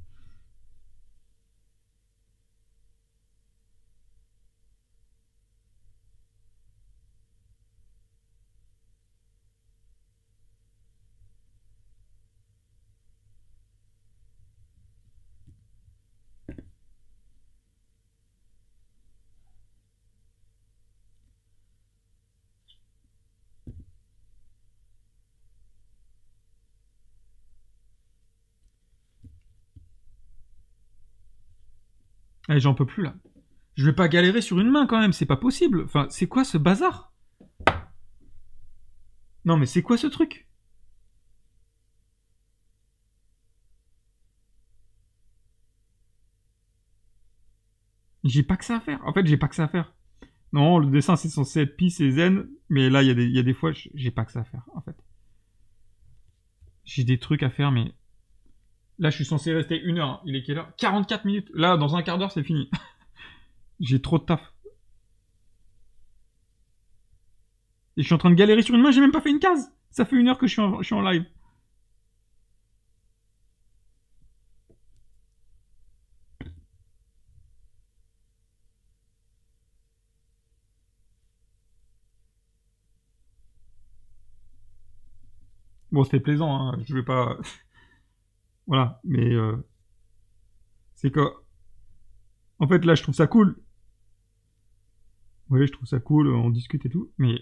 Allez, j'en peux plus là. Je vais pas galérer sur une main quand même, c'est pas possible. Enfin, c'est quoi ce bazar? Non, mais c'est quoi ce truc? J'ai pas que ça à faire. En fait, j'ai pas que ça à faire. Non, le dessin c'est censé être peace et zen, mais là, il y a des fois, j'ai pas que ça à faire, en fait. J'ai des trucs à faire, mais... Là, je suis censé rester 1 heure. Hein. Il est quelle heure? 44 minutes. Là, dans un quart d'heure, c'est fini. J'ai trop de taf. Et je suis en train de galérer sur une main, j'ai même pas fait une case. Ça fait 1 heure que je suis en live. Bon, c'était plaisant, hein. Je vais pas... Voilà, mais... c'est que... En fait, là, je trouve ça cool. Oui, je trouve ça cool, on discute et tout, mais...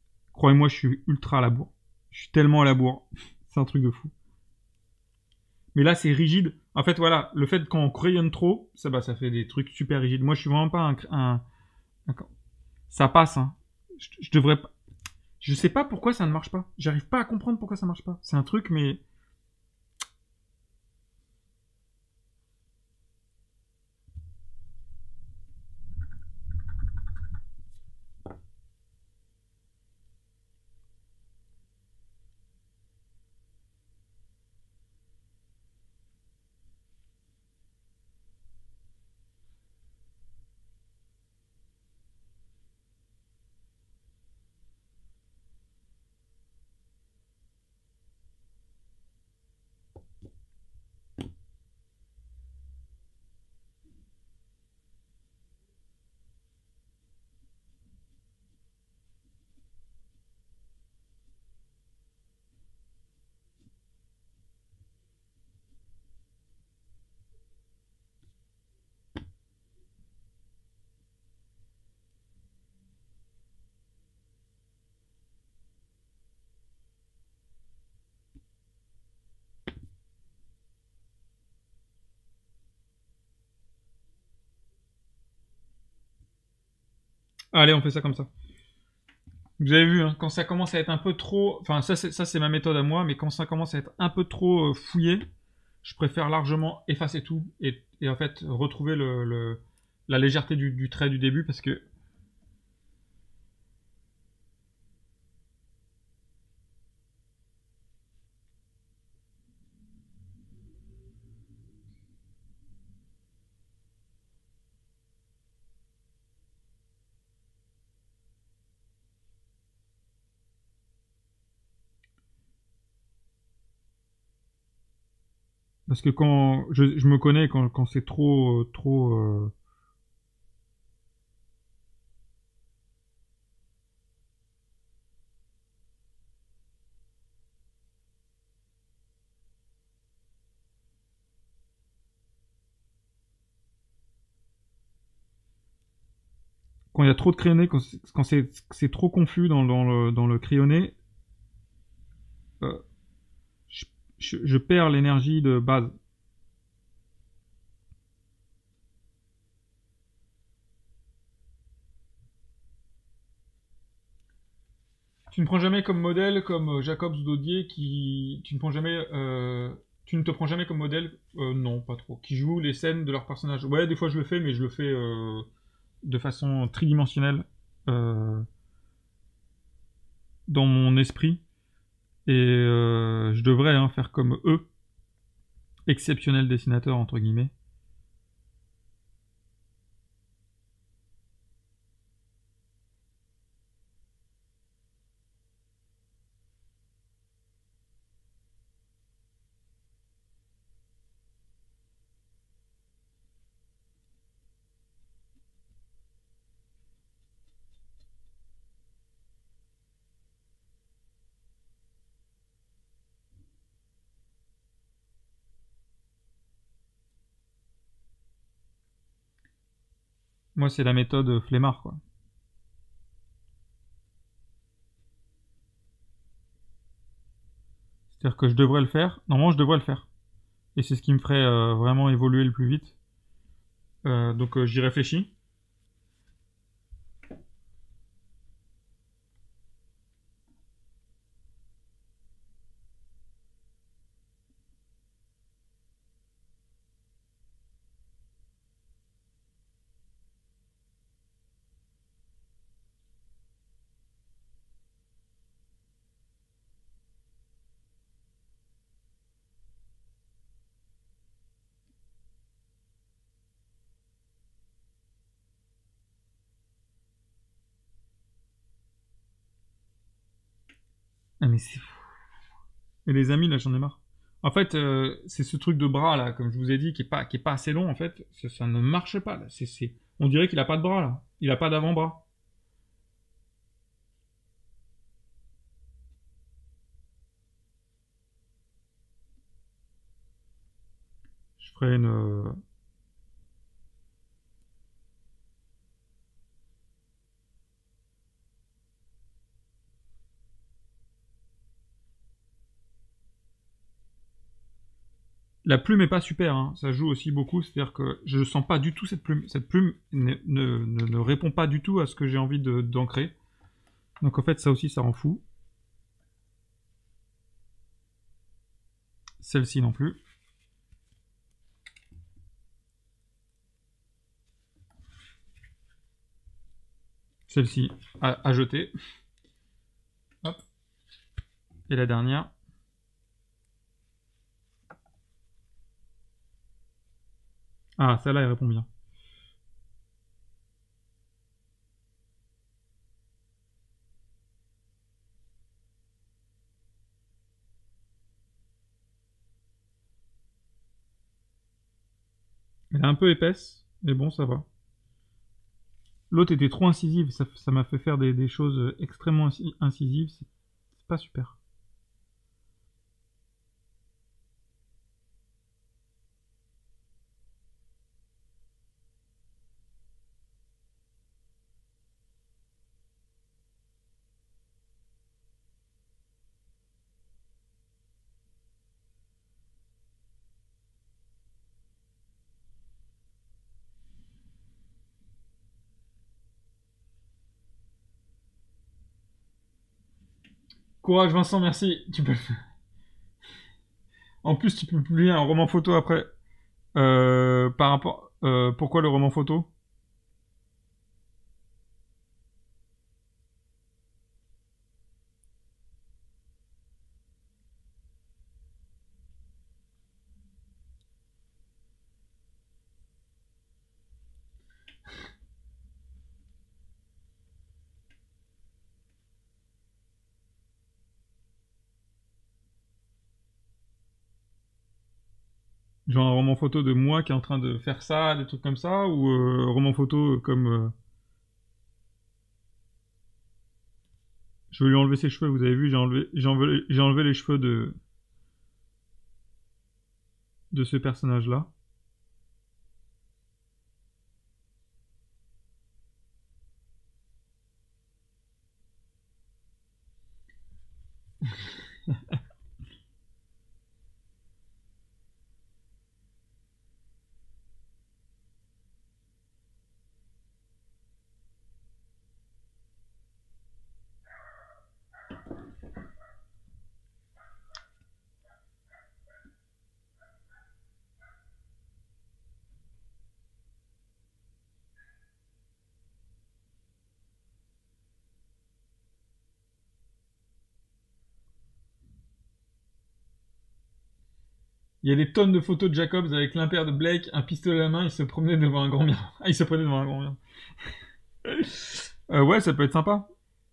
Croyez-moi, je suis ultra à la bourre. Je suis tellement à la bourre. C'est un truc de fou. Mais là, c'est rigide. En fait, voilà, le fait qu'on crayonne trop, ça fait des trucs super rigides. Moi, je suis vraiment pas un- ça passe, hein. Je devrais pas. Je sais pas pourquoi ça ne marche pas. J'arrive pas à comprendre pourquoi ça marche pas. C'est un truc, mais allez, on fait ça comme ça. Vous avez vu, hein, quand ça commence à être un peu trop, enfin ça c'est ma méthode à moi, mais quand ça commence à être un peu trop fouillé, je préfère largement effacer tout et en fait retrouver la légèreté du trait du début parce que quand je me connais quand c'est trop. Quand il y a trop de crayonné, quand c'est trop confus dans le crayonné, euh, je, je perds l'énergie de base. Tu ne prends jamais comme modèle comme Jacobs Daudier qui tu ne te prends jamais comme modèle non pas trop qui joue les scènes de leurs personnages. Ouais, des fois je le fais, mais je le fais de façon tridimensionnelle euh, dans mon esprit et je devrais hein, faire comme eux, exceptionnel dessinateur entre guillemets. Moi c'est la méthode flemmard quoi. C'est-à-dire que je devrais le faire. Normalement je devrais le faire. Et c'est ce qui me ferait vraiment évoluer le plus vite. Donc j'y réfléchis. Ah mais c'est fou. Et les amis, là, j'en ai marre. En fait, c'est ce truc de bras, là, comme je vous ai dit, qui est pas assez long, en fait. Ça ne marche pas, là. On dirait qu'il a pas de bras, là. Il a pas d'avant-bras. Je ferai une... La plume est pas super, hein. Ça joue aussi beaucoup, c'est-à-dire que je sens pas du tout cette plume. Cette plume ne répond pas du tout à ce que j'ai envie d'ancrer. Donc en fait, ça aussi, ça rend fou. Celle-ci non plus. Celle-ci à jeter. Hop. Et la dernière. Ah, celle-là, elle répond bien. Elle est un peu épaisse, mais bon, ça va. L'autre était trop incisive, ça m'a fait faire des choses extrêmement incisives, c'est pas super. Courage Vincent, merci. Tu peux. En plus, tu peux publier un roman photo après. Par rapport. Pourquoi le roman photo? Genre un roman photo de moi qui est en train de faire ça, des trucs comme ça, ou roman photo comme. Je vais lui enlever ses cheveux, vous avez vu, j'ai enlevé les cheveux de ce personnage-là. Il y a des tonnes de photos de Jacobs avec l'impair de Blake, un pistolet à la main, il se promenait devant un grand mien. Ah, il se prenait devant un grand mien. Ouais, ça peut être sympa.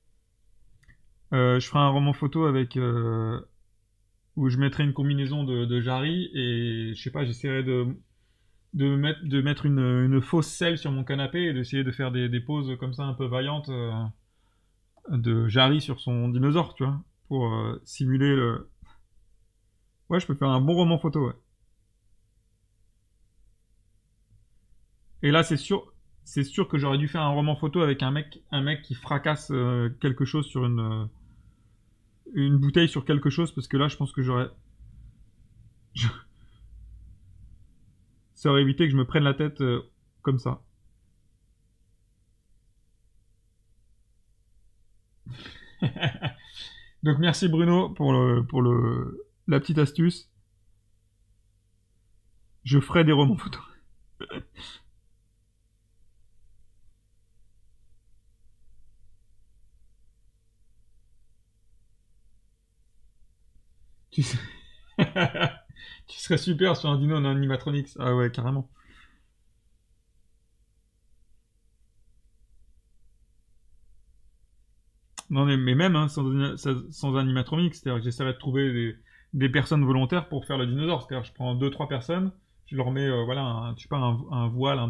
Je ferai un roman photo avec où je mettrai une combinaison de Jarry et je sais pas, j'essaierai de mettre une fausse selle sur mon canapé et d'essayer de faire des poses comme ça un peu vaillantes de Jarry sur son dinosaure, tu vois, pour simuler le. Ouais, je peux faire un bon roman photo, ouais. Et là, c'est sûr que j'aurais dû faire un roman photo avec un mec qui fracasse quelque chose sur une bouteille sur quelque chose, parce que là, je pense que ça aurait évité que je me prenne la tête comme ça. Donc merci Bruno la petite astuce. Je ferai des romans photos. Tu, sais- tu serais super sur un dino en animatronics. Ah ouais, carrément. Non, mais même hein, sans animatronics, c'est-à-dire que j'essaierai de trouver des personnes volontaires pour faire le dinosaure. C'est-à-dire que je prends deux, trois personnes, je leur mets voilà, je sais pas, un voile,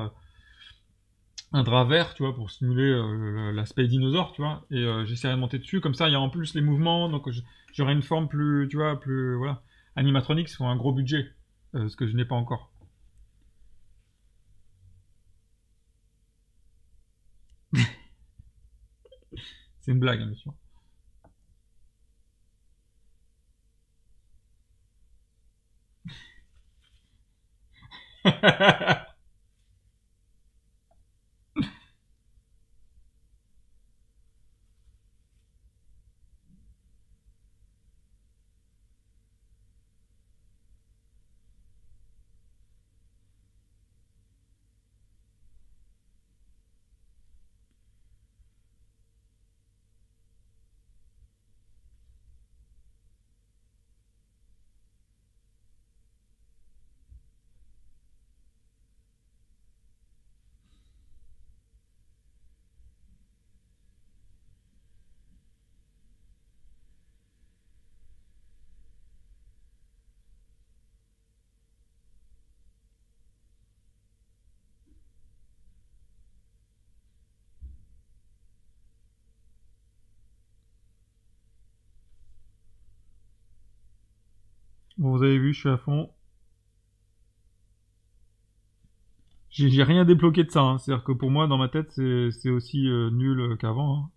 un drap vert, tu vois, pour simuler l'aspect dinosaure, tu vois, et j'essaierai de monter dessus. Comme ça, il y a en plus les mouvements, donc j'aurai une forme plus, tu vois, plus, voilà. Animatronics font un gros budget, ce que je n'ai pas encore. C'est une blague, hein, bien sûr. Bon, vous avez vu, je suis à fond. J'ai rien débloqué de ça, hein. C'est-à-dire que pour moi, dans ma tête, c'est aussi nul qu'avant, hein.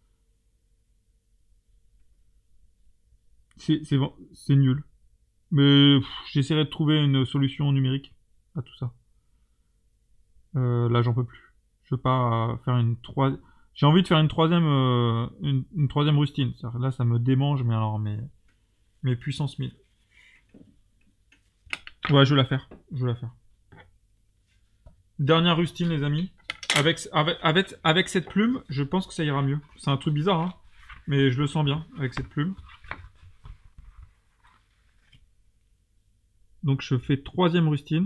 C'est nul. Mais j'essaierai de trouver une solution numérique à tout ça. Là, j'en peux plus. Je veux pas faire une troisième. J'ai envie de faire une troisième, une troisième rustine. Là, ça me démange, mais alors, mes puissance 1000. Ouais, je vais la faire. Je vais la faire. Dernière rustine, les amis. Avec cette plume, je pense que ça ira mieux. C'est un truc bizarre, hein. Mais je le sens bien avec cette plume. Donc je fais troisième rustine.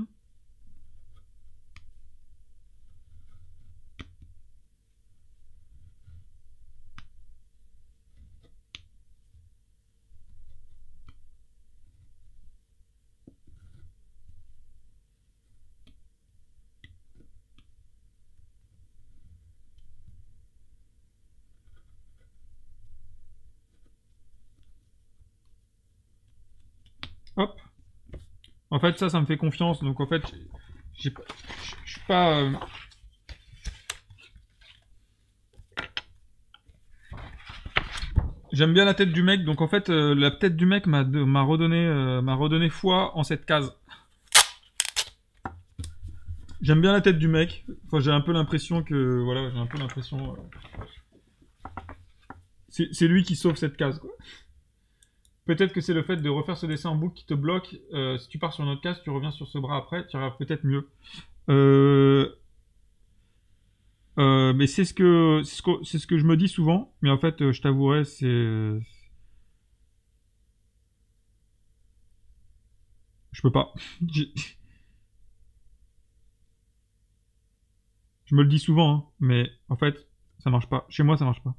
Hop. En fait, ça me fait confiance. Donc en fait, je suis pas... J'aime bien la tête du mec. Donc en fait, la tête du mec m'a redonné foi en cette case. J'aime bien la tête du mec. Enfin, j'ai un peu l'impression que... Voilà, j'ai un peu l'impression... C'est lui qui sauve cette case, quoi. Peut-être que c'est le fait de refaire ce dessin en boucle qui te bloque. Si tu pars sur une autre case, tu reviens sur ce bras après, tu iras peut-être mieux. Mais c'est ce que je me dis souvent. Mais en fait, je t'avouerai, je peux pas. Je me le dis souvent, hein, mais en fait, ça marche pas. Chez moi, ça marche pas.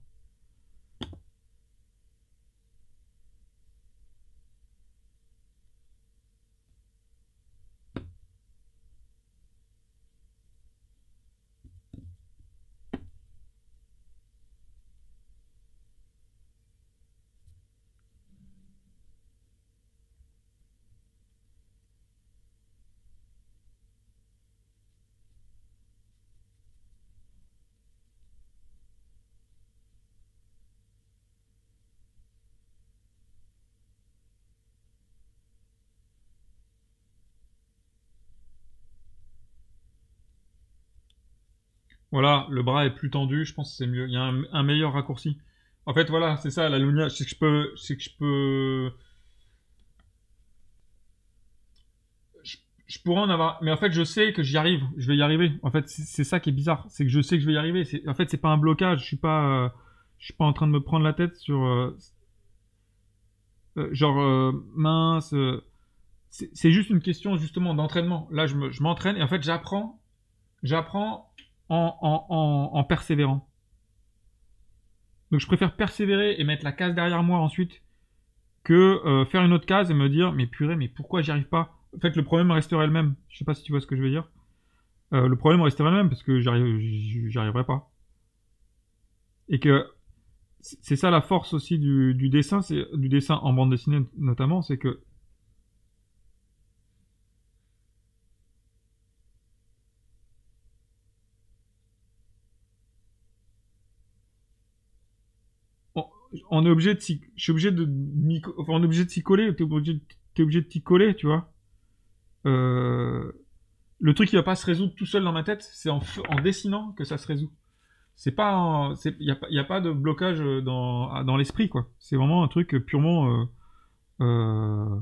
Voilà, le bras est plus tendu, je pense que c'est mieux. Il y a un meilleur raccourci. En fait, voilà, c'est ça, la lumière, je pourrais en avoir, mais en fait, je sais que j'y arrive, je vais y arriver. En fait, c'est ça qui est bizarre, c'est que je sais que je vais y arriver. En fait, c'est pas un blocage, je suis pas en train de me prendre la tête sur, mince, c'est juste une question, justement, d'entraînement. Là, je m'entraîne et en fait, j'apprends en persévérant. Donc je préfère persévérer et mettre la case derrière moi ensuite que faire une autre case et me dire mais purée, mais pourquoi j'y arrive pas? En fait, le problème resterait le même. Je sais pas si tu vois ce que je veux dire. Le problème resterait le même parce que j'y arriverai pas. Et que c'est ça la force aussi du dessin, c'est du dessin en bande dessinée notamment, c'est que on est obligé de s'y, je suis obligé de enfin, on est obligé de s'y coller, t'es obligé de t'y coller, tu vois. Le truc qui va pas se résoudre tout seul dans ma tête, c'est en dessinant que ça se résout. C'est pas, y a pas de blocage dans l'esprit, quoi. C'est vraiment un truc purement, euh,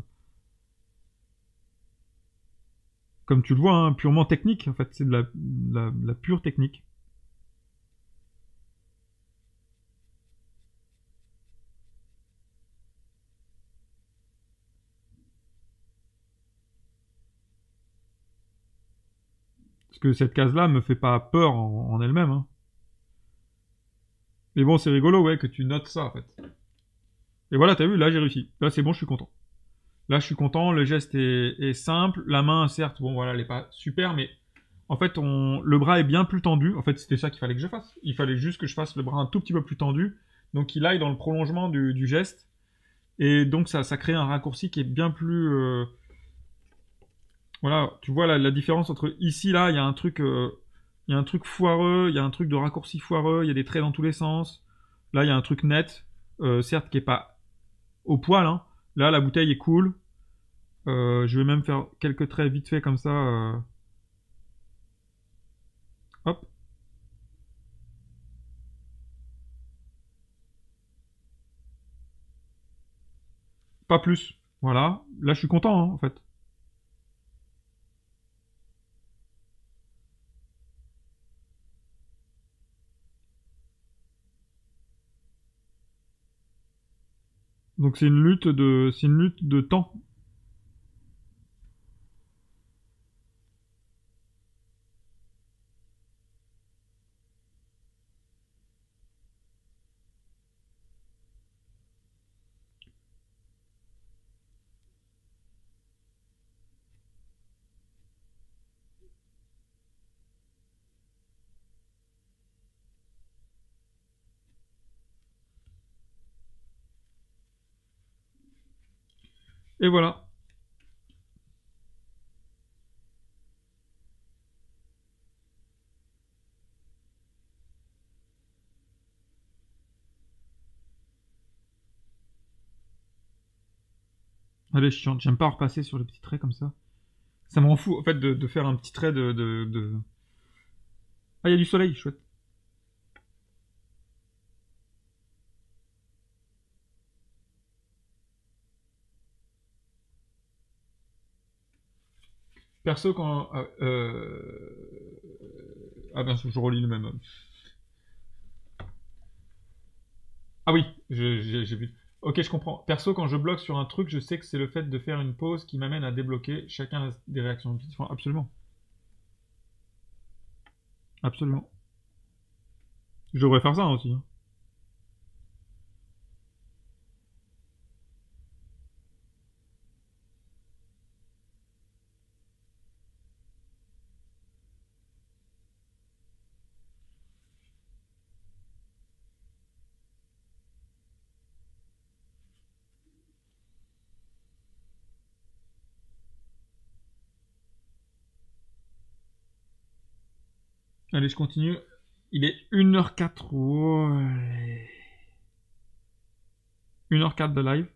comme tu le vois, hein, purement technique, en fait. C'est de la pure technique. Parce que cette case-là me fait pas peur en elle-même, hein. Mais bon, c'est rigolo, ouais, que tu notes ça, en fait. Et voilà, t'as vu, là, j'ai réussi. Là, c'est bon, je suis content. Là, je suis content, le geste est simple. La main, certes, bon, voilà, elle est pas super, mais en fait, le bras est bien plus tendu. En fait, c'était ça qu'il fallait que je fasse. Il fallait juste que je fasse le bras un tout petit peu plus tendu. Donc, il aille dans le prolongement du geste. Et donc, ça crée un raccourci qui est bien plus... voilà, tu vois la différence entre ici, là, il y a un truc... il y a un truc foireux, il y a un truc de raccourci foireux, il y a des traits dans tous les sens. Là, il y a un truc net, certes, qui est pas au poil, hein. Là, la bouteille est cool. Je vais même faire quelques traits vite fait comme ça. Hop. Pas plus. Voilà. Là, je suis content, hein, en fait. Donc c'est une lutte de temps. Et voilà. Allez, je chante. J'aime pas repasser sur les petits traits comme ça. Ça me rend fou, en fait, de faire un petit trait de... Ah, il y a du soleil, chouette. Perso, quand... ah ben, je relis le même. Ah oui, j'ai vu. Ok, je comprends. Perso, quand je bloque sur un truc, je sais que c'est le fait de faire une pause qui m'amène à débloquer. Chacun a des réactions différentes. Absolument. Absolument. Je devrais faire ça aussi, hein. Allez, je continue. Il est 1h04. Ouais. 1h04 de live.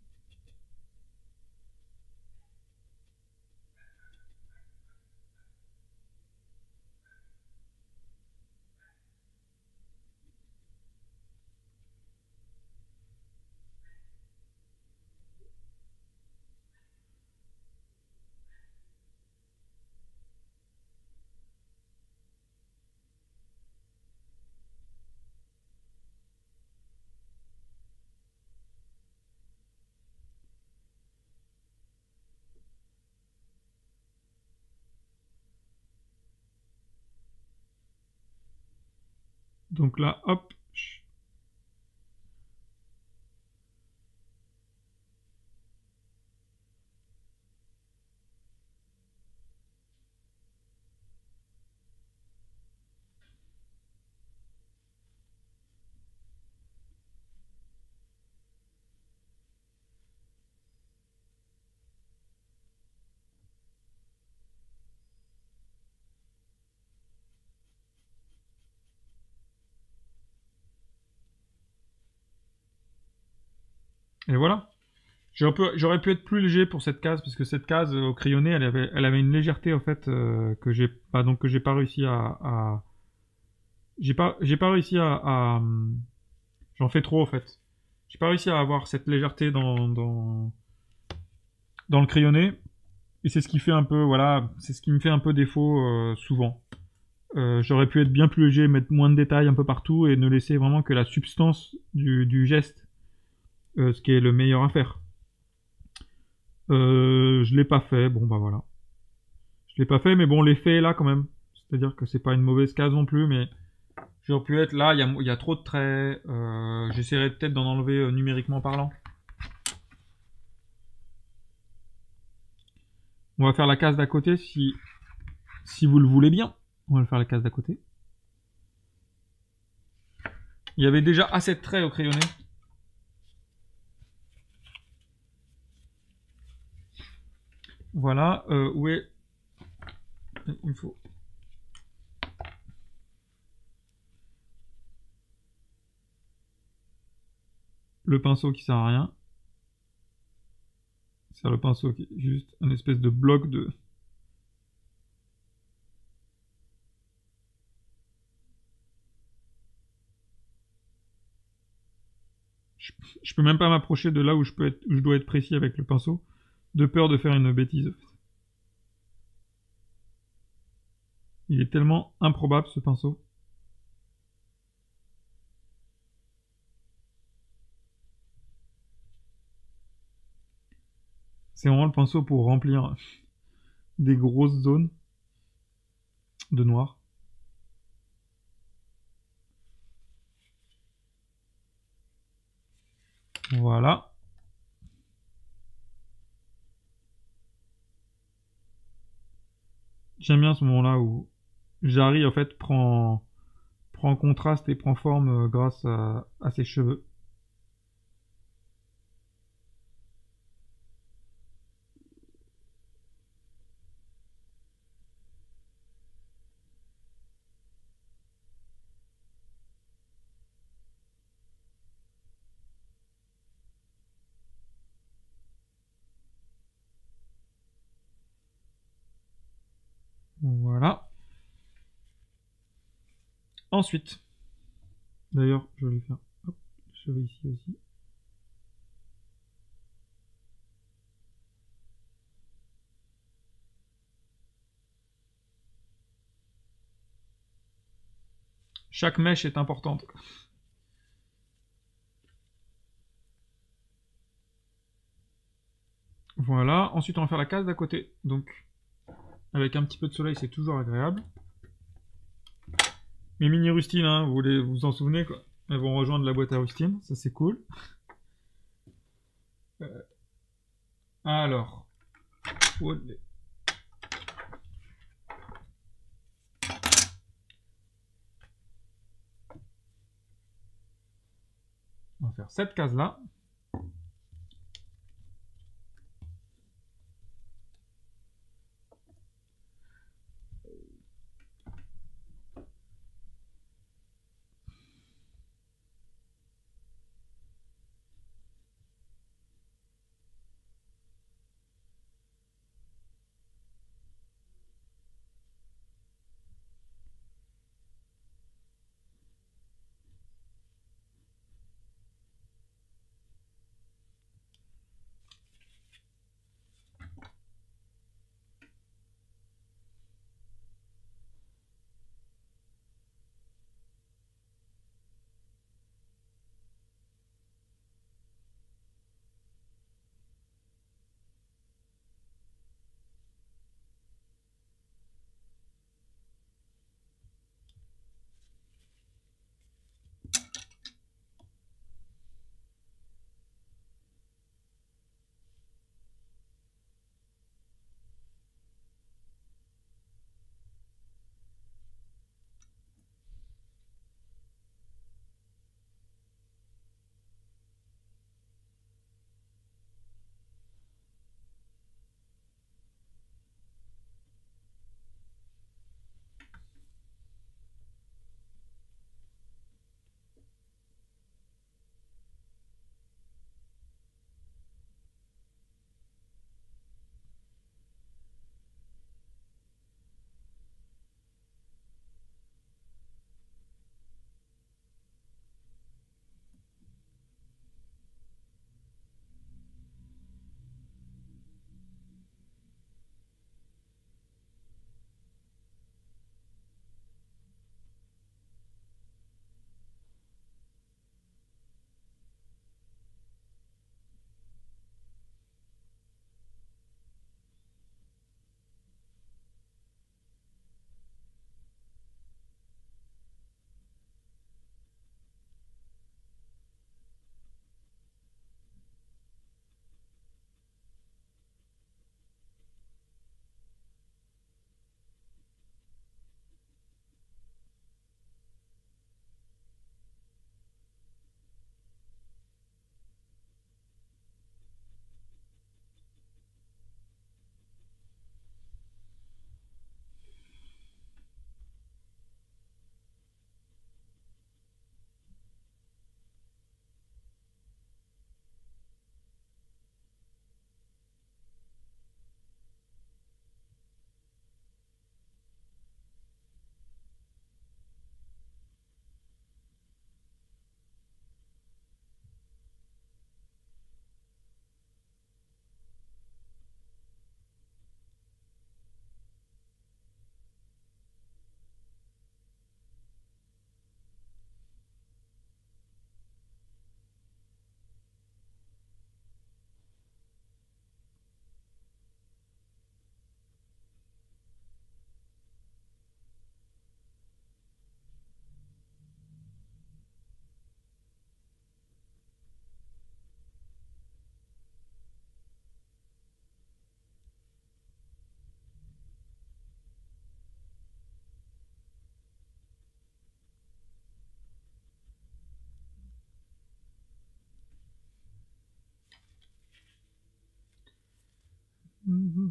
Donc là, hop. Et voilà. J'aurais pu être plus léger pour cette case, parce que cette case au crayonné, elle avait une légèreté en fait que j'ai pas réussi j'ai pas réussi j'en fais trop en fait. J'ai pas réussi à avoir cette légèreté dans le crayonné, et c'est ce qui fait un peu, voilà, c'est ce qui me fait un peu défaut souvent. J'aurais pu être bien plus léger, mettre moins de détails un peu partout et ne laisser vraiment que la substance du geste, ce qui est le meilleur à faire. Je l'ai pas fait, bon bah voilà. Je l'ai pas fait, mais bon, l'effet est là quand même. C'est-à-dire que c'est pas une mauvaise case non plus, mais j'aurais pu être là, il y a trop de traits. J'essaierai peut-être d'en enlever numériquement parlant. On va faire la case d'à côté si vous le voulez bien. On va faire la case d'à côté. Il y avait déjà assez de traits au crayonné. Voilà, où est... Il faut... Le pinceau qui sert à rien. C'est le pinceau qui est juste un espèce de bloc de... Je peux même pas m'approcher de là où où je dois être précis avec le pinceau, de peur de faire une bêtise. Il est tellement improbable ce pinceau. C'est vraiment le pinceau pour remplir des grosses zones de noir. Voilà. J'aime bien ce moment-là où Jarry en fait prend contraste et prend forme grâce à ses cheveux. Voilà. Ensuite, d'ailleurs, je vais lui faire hop, les cheveux ici aussi. Chaque mèche est importante. Voilà. Ensuite, on va faire la case d'à côté. Donc, avec un petit peu de soleil, c'est toujours agréable. Mes mini rustines, hein, vous vous en souvenez quoi. Elles vont rejoindre la boîte à rustines, ça c'est cool. Alors, on va faire cette case là.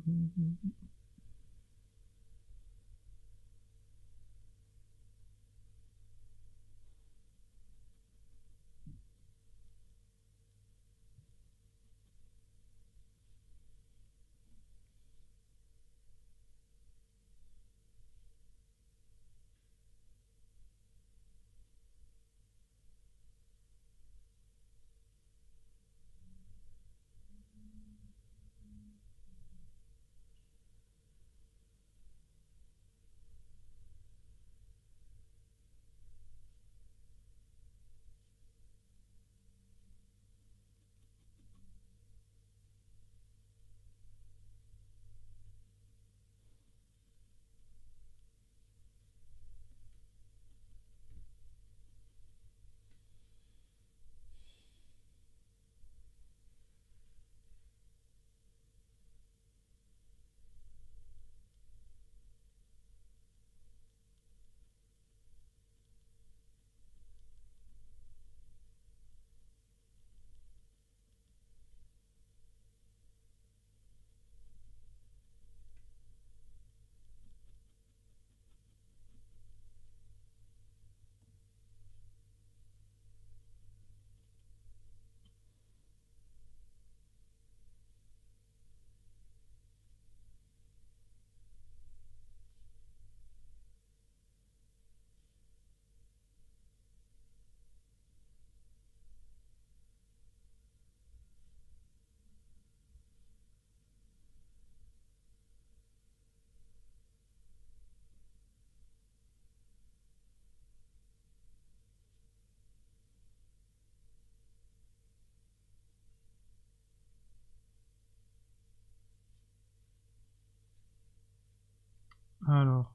Alors.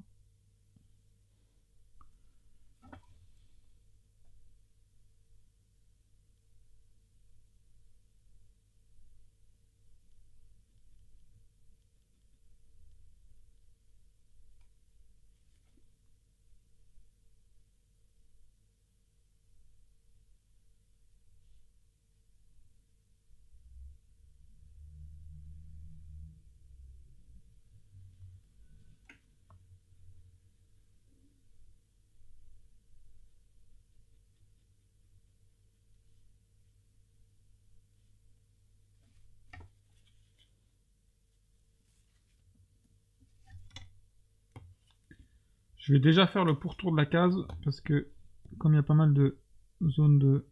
Je vais déjà faire le pourtour de la case, parce que comme il y a pas mal de zones de...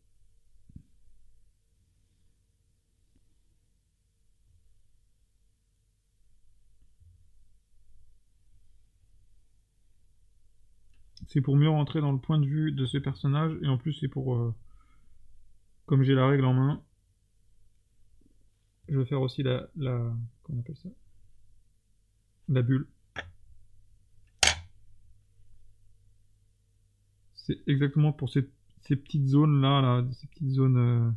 C'est pour mieux rentrer dans le point de vue de ce personnage, et en plus c'est pour... comme j'ai la règle en main, je vais faire aussi comment on appelle ça? La bulle. C'est exactement pour ces petites zones là, ces petites zones...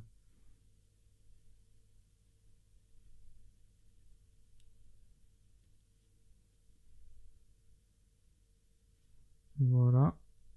Voilà.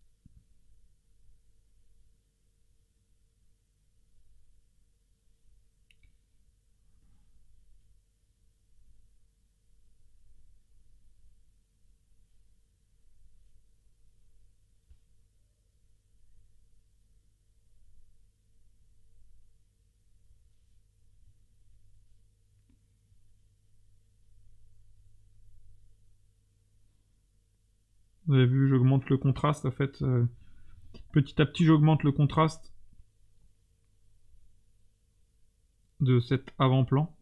Vous avez vu, j'augmente le contraste en fait. Petit à petit, j'augmente le contraste de cet avant-plan.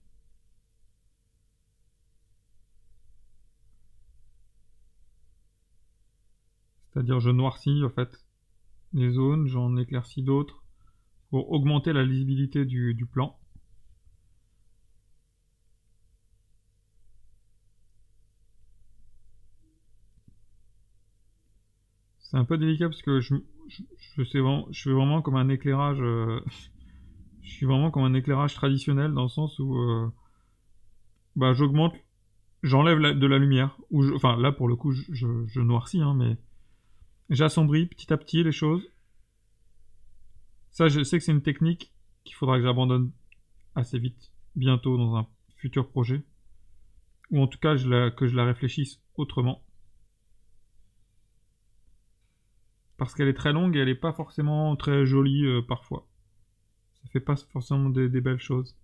C'est-à-dire je noircis en fait les zones, j'en éclaircis d'autres pour augmenter la lisibilité du plan. C'est un peu délicat parce que je fais vraiment comme un éclairage. Je suis vraiment comme un éclairage traditionnel dans le sens où bah, j'augmente, j'enlève de la lumière. Enfin là pour le coup je noircis, hein, mais j'assombris petit à petit les choses. Ça, je sais que c'est une technique qu'il faudra que j'abandonne assez vite, bientôt dans un futur projet. ou en tout cas que je la réfléchisse autrement. Parce qu'elle est très longue et elle n'est pas forcément très jolie parfois. Ça fait pas forcément des belles choses.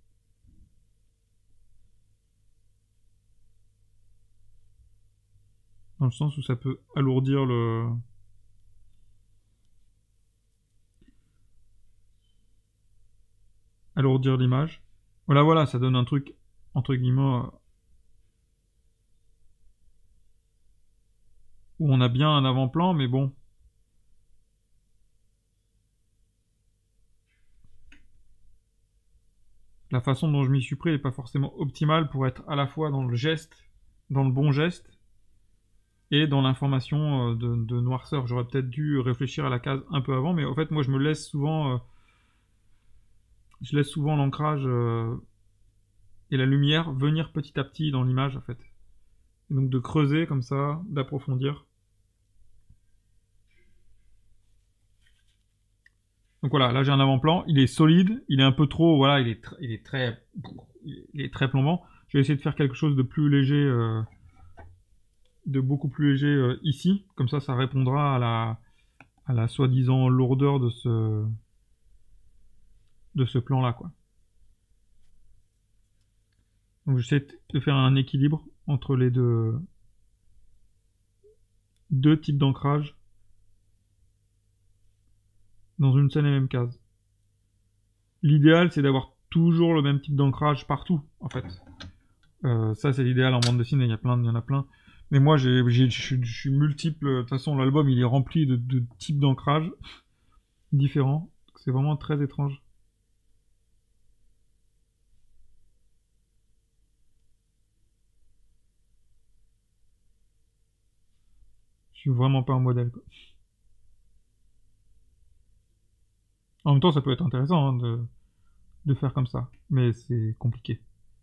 Dans le sens où ça peut alourdir l'image. Voilà, ça donne un truc, entre guillemets, où on a bien un avant-plan, mais bon. La façon dont je m'y suis pris n'est pas forcément optimale pour être à la fois dans le geste, dans le bon geste, et dans l'information de noirceur. J'aurais peut-être dû réfléchir à la case un peu avant, mais en fait, moi, je laisse souvent l'ancrage et la lumière venir petit à petit dans l'image, en fait. Et donc de creuser comme ça, d'approfondir. Donc voilà, là j'ai un avant-plan, il est solide, il est un peu trop, voilà, il est très plombant. Je vais essayer de faire quelque chose de plus léger, de beaucoup plus léger ici, comme ça répondra à la soi-disant lourdeur de ce plan-là, quoi. Donc j'essaie de faire un équilibre entre les deux types d'ancrage dans une seule et même case. L'idéal, c'est d'avoir toujours le même type d'ancrage partout, en fait. Ça, c'est l'idéal en bande dessinée, il y en a plein. Mais moi, je suis multiple. De toute façon, l'album, il est rempli de types d'ancrage différents. C'est vraiment très étrange. Je suis vraiment pas un modèle, quoi. En même temps, ça peut être intéressant hein, de faire comme ça, mais c'est compliqué.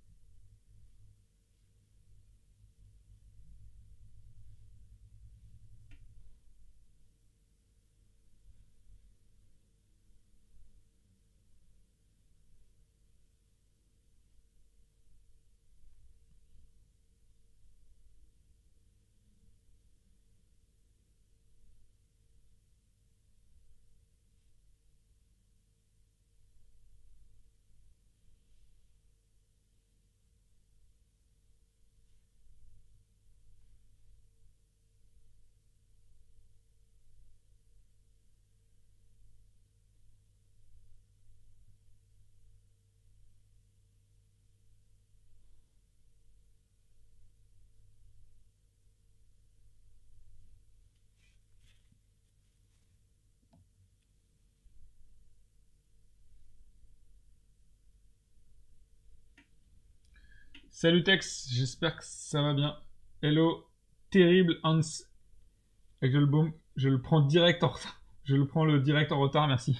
Salut Tex, j'espère que ça va bien. Hello, terrible Hans. Avec l'album, je le prends direct en retard. Je le prends le direct en retard, merci.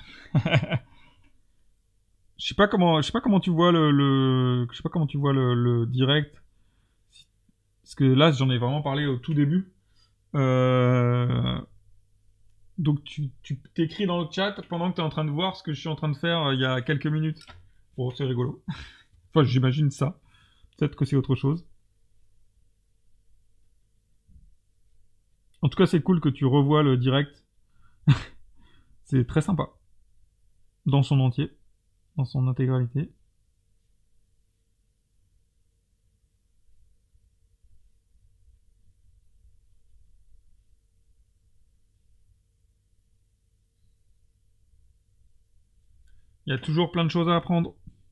Je sais pas comment tu vois je sais pas comment tu vois le direct. Parce que là, j'en ai vraiment parlé au tout début. Donc tu t'écris dans le chat pendant que tu es en train de voir ce que je suis en train de faire il y a quelques minutes. Bon, c'est rigolo. Enfin, j'imagine ça. Peut-être que c'est autre chose. En tout cas, c'est cool que tu revois le direct. C'est très sympa. Dans son entier. Dans son intégralité. Il y a toujours plein de choses à apprendre.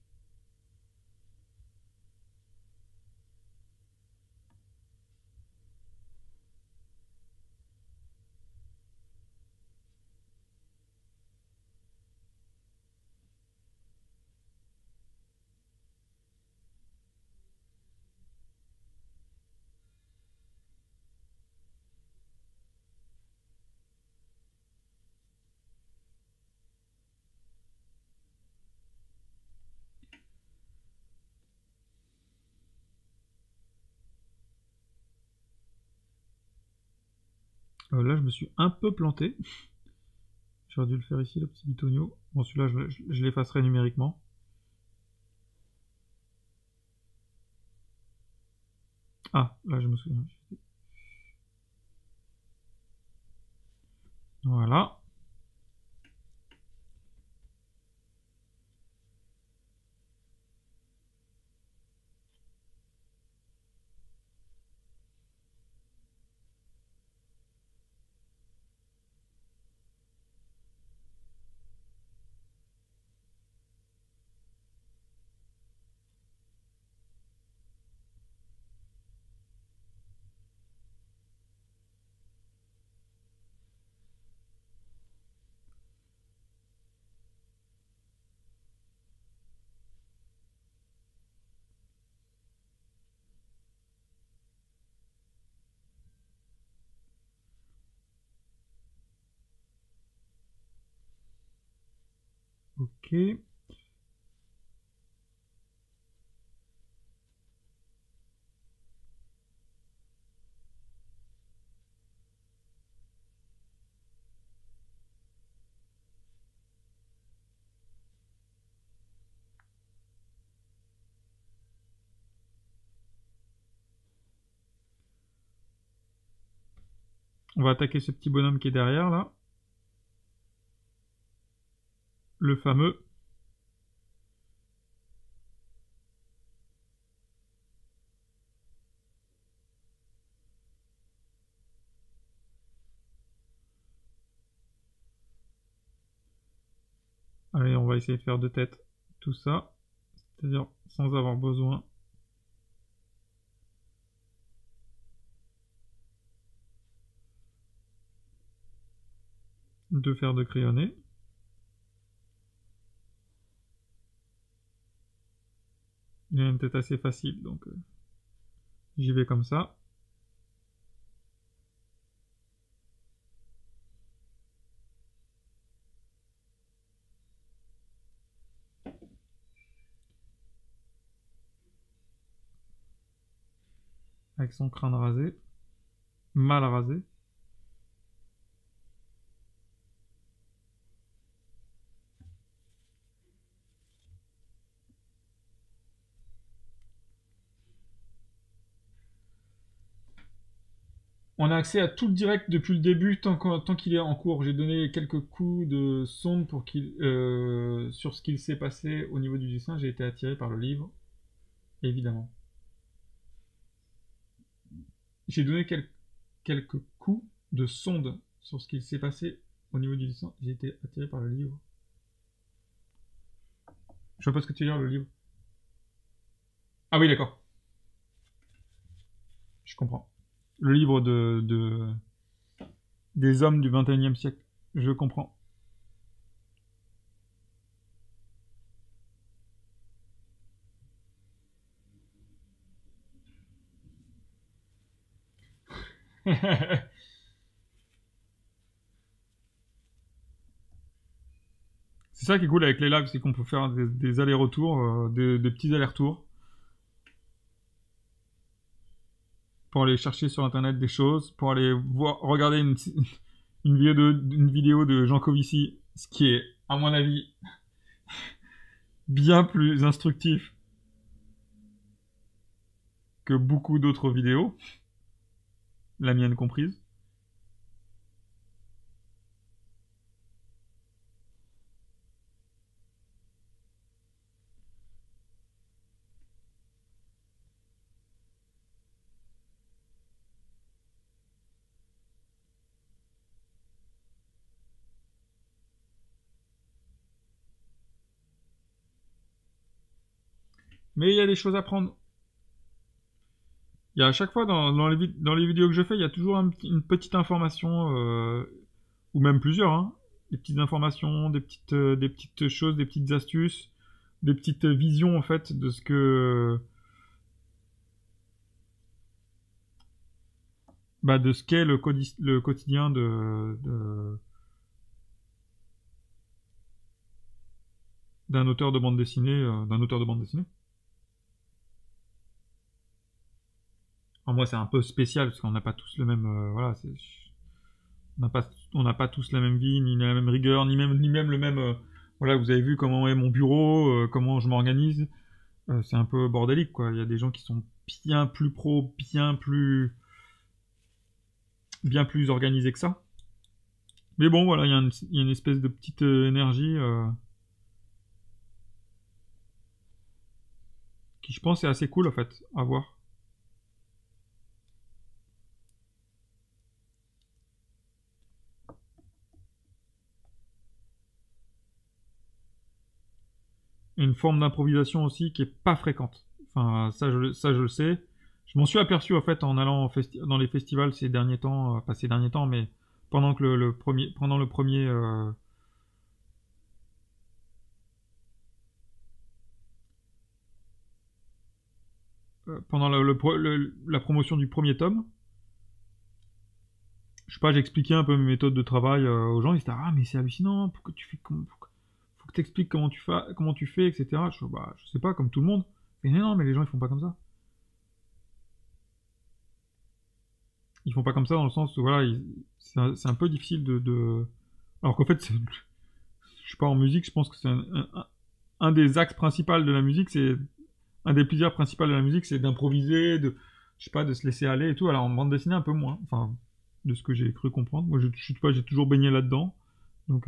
Là, je me suis un peu planté. J'aurais dû le faire ici, le petit bitonio. Bon, celui-là, je l'effacerai numériquement. Ah, là je me souviens. Voilà. Ok. On va attaquer ce petit bonhomme qui est derrière là. Le fameux. Allez, on va essayer de faire de tête tout ça. C'est-à-dire sans avoir besoin de faire de crayonné. Il a une tête assez facile, donc j'y vais comme ça. Avec son crâne rasé. Mal rasé. On a accès à tout le direct depuis le début, tant qu'il est en cours. J'ai donné quelques coups de sonde pour sur ce qu'il s'est passé au niveau du dessin. J'ai été attiré par le livre, évidemment. J'ai donné quelques coups de sonde sur ce qu'il s'est passé au niveau du dessin. J'ai été attiré par le livre. Je vois pas ce que tu veux dire, le livre. Ah oui, d'accord. Je comprends. Le livre des hommes du 21e siècle. Je comprends. C'est ça qui est cool avec les lives, c'est qu'on peut faire des allers-retours, des petits allers-retours. Pour aller chercher sur internet des choses, pour aller regarder une vidéo de Jean Covici, ce qui est, à mon avis, bien plus instructif que beaucoup d'autres vidéos, la mienne comprise. Mais il y a des choses à prendre. Il y a à chaque fois dans les vidéos que je fais, il y a toujours une petite information, ou même plusieurs, hein, des petites informations, des petites choses, des petites astuces, des petites visions en fait de ce que, de ce qu'est le quotidien d'un auteur de bande dessinée, Alors moi, c'est un peu spécial parce qu'on n'a pas tous le même, voilà, on n'a pas tous la même vie, ni la même rigueur, ni même le même, voilà, vous avez vu comment est mon bureau, comment je m'organise. C'est un peu bordélique, quoi. Il y a des gens qui sont bien plus pro, bien plus organisé que ça. Mais bon, voilà, il y a une espèce de petite énergie qui, je pense, est assez cool, en fait, à voir. Et une forme d'improvisation aussi qui est pas fréquente. Enfin, ça, je le sais. Je m'en suis aperçu, en fait, en allant dans les festivals ces derniers temps, pas ces derniers temps, mais pendant que pendant le premier pendant la promotion du premier tome, je sais pas, j'expliquais un peu mes méthodes de travail aux gens. Ils étaient ah mais c'est hallucinant, pourquoi tu fais faut que t'expliques comment tu fais, etc. Bah je sais pas, comme tout le monde. Mais non, mais les gens ils font pas comme ça. Ils font pas comme ça dans le sens où voilà, c'est un peu difficile alors qu'en fait, je sais pas, en musique, je pense que c'est un des axes principaux de la musique, c'est un des plaisirs principaux de la musique, c'est d'improviser, je sais pas, de se laisser aller et tout. Alors en bande dessinée un peu moins, enfin de ce que j'ai cru comprendre. Moi, je sais pas, j'ai toujours baigné là-dedans, donc.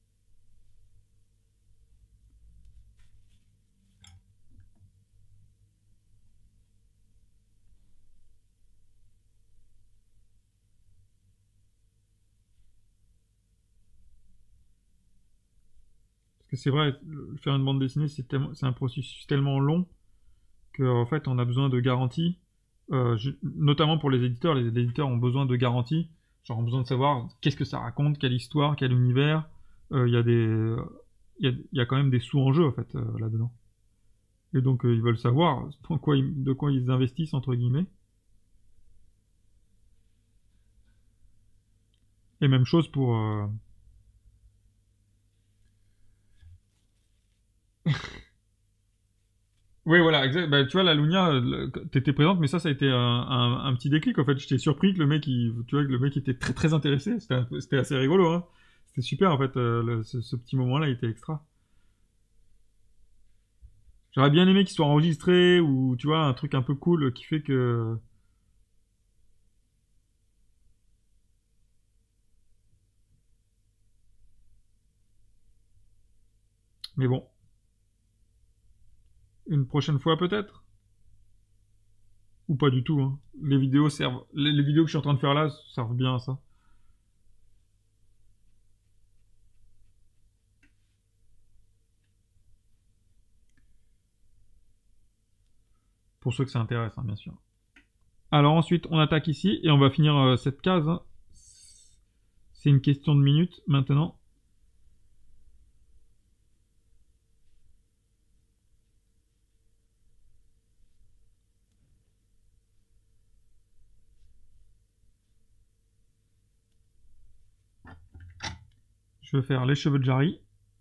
Parce que c'est vrai, faire une bande dessinée, c'est un processus tellement long qu'en fait, on a besoin de garanties. Notamment pour les éditeurs ont besoin de garanties. Genre, ont besoin de savoir qu'est-ce que ça raconte, quelle histoire, quel univers. Il y a il y a quand même des sous en jeu en fait là-dedans. Et donc ils veulent savoir de quoi ils investissent entre guillemets. Et même chose pour oui, voilà, exact. Bah, tu vois, la Lunia, t'étais présente, mais ça a été un petit déclic, en fait. J'étais surpris que tu vois, que le mec était très très intéressé. C'était assez rigolo, hein. C'était super, en fait, ce petit moment-là, il était extra. J'aurais bien aimé qu'il soit enregistré, ou, tu vois, un truc un peu cool qui fait que... Mais bon, une prochaine fois peut-être. Ou pas du tout, hein. Les vidéos servent... Les vidéos que je suis en train de faire là servent bien à ça. Pour ceux que ça intéresse, hein, bien sûr. Alors ensuite, on attaque ici et on va finir cette case, hein. C'est une question de minutes maintenant. Je vais faire les cheveux de Jarry.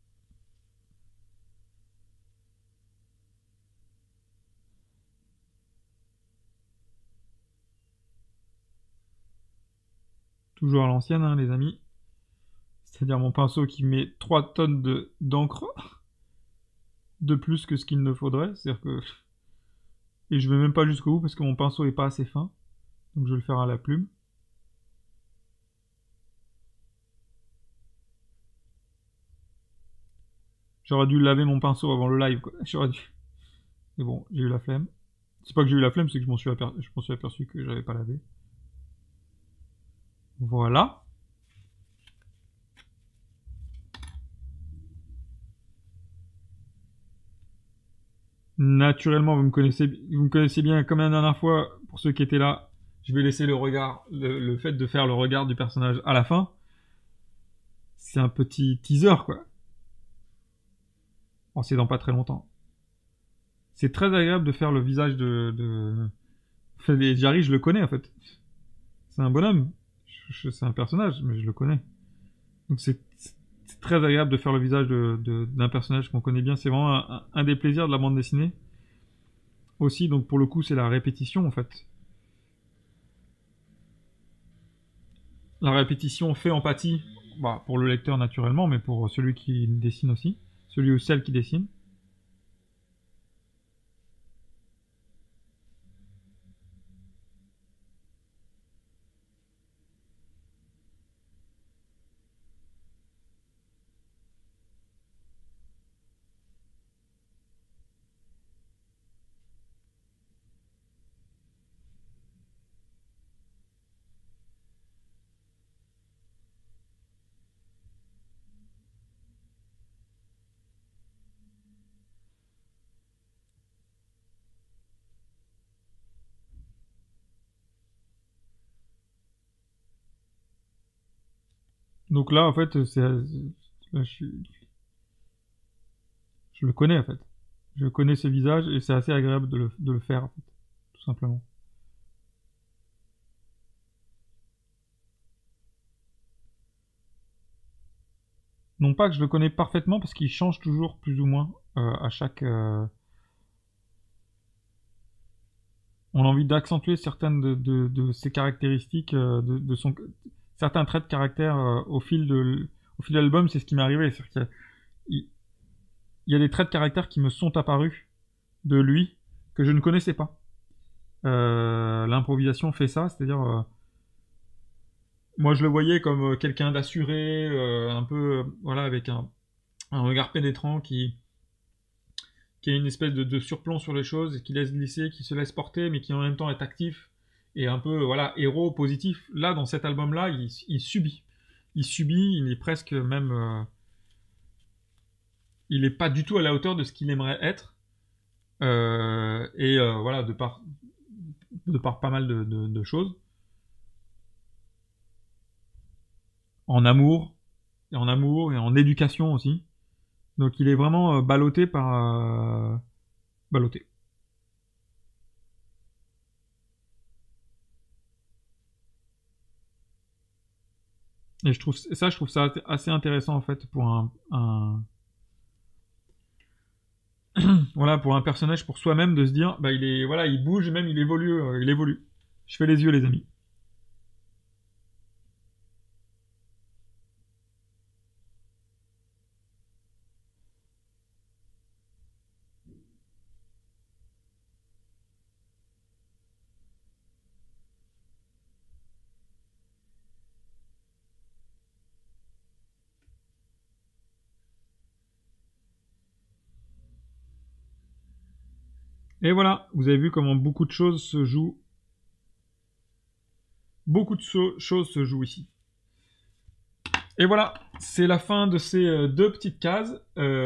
Toujours à l'ancienne, hein, les amis. C'est-à-dire mon pinceau qui met 3 tonnes d'encre de plus que ce qu'il ne faudrait. C'est-à-dire que... Et je vais même pas jusqu'au bout parce que mon pinceau est pas assez fin. Donc je vais le faire à la plume. J'aurais dû laver mon pinceau avant le live, quoi. J'aurais dû. Mais bon, j'ai eu la flemme. C'est pas que j'ai eu la flemme, c'est que je m'en suis aperçu que j'avais pas lavé. Voilà. Naturellement, vous me connaissez bien comme la dernière fois. Pour ceux qui étaient là, je vais laisser le fait de faire le regard du personnage à la fin. C'est un petit teaser, quoi. Bon, c'est dans pas très longtemps. C'est très agréable de faire le visage Enfin, Jarry, je le connais, en fait. C'est un bonhomme. C'est un personnage, mais je le connais. Donc c'est très agréable de faire le visage d'un personnage qu'on connaît bien. C'est vraiment un des plaisirs de la bande dessinée. Aussi, donc pour le coup, c'est la répétition, en fait. La répétition fait empathie, bah, pour le lecteur naturellement, mais pour celui qui dessine aussi. Celui ou celle qui dessine. Donc là, en fait, là, je le connais, en fait. Je connais ce visage et c'est assez agréable de le faire, en fait. Tout simplement. Non pas que je le connais parfaitement parce qu'il change toujours plus ou moins à chaque... On a envie d'accentuer certaines de ses caractéristiques, certains traits de caractère au fil de l'album, c'est ce qui m'est arrivé. C'est-à-dire qu'il y a des traits de caractère qui me sont apparus de lui que je ne connaissais pas. L'improvisation fait ça, c'est-à-dire moi je le voyais comme quelqu'un d'assuré, un peu voilà avec un regard pénétrant qui a une espèce de surplomb sur les choses, qui laisse glisser, qui se laisse porter, mais qui en même temps est actif et un peu voilà héros positif. Là dans cet album-là, il subit, il est presque même, il est pas du tout à la hauteur de ce qu'il aimerait être. Voilà de par pas mal de choses. En amour et en éducation aussi. Donc il est vraiment ballotté par ballotté. Et je trouve ça assez intéressant en fait pour voilà pour un personnage, pour soi-même de se dire bah il est voilà il bouge même il évolue il évolue. Je fais les yeux les amis. Et voilà, vous avez vu comment beaucoup de choses se jouent. Beaucoup de choses se jouent ici. Et voilà, c'est la fin de ces deux petites cases.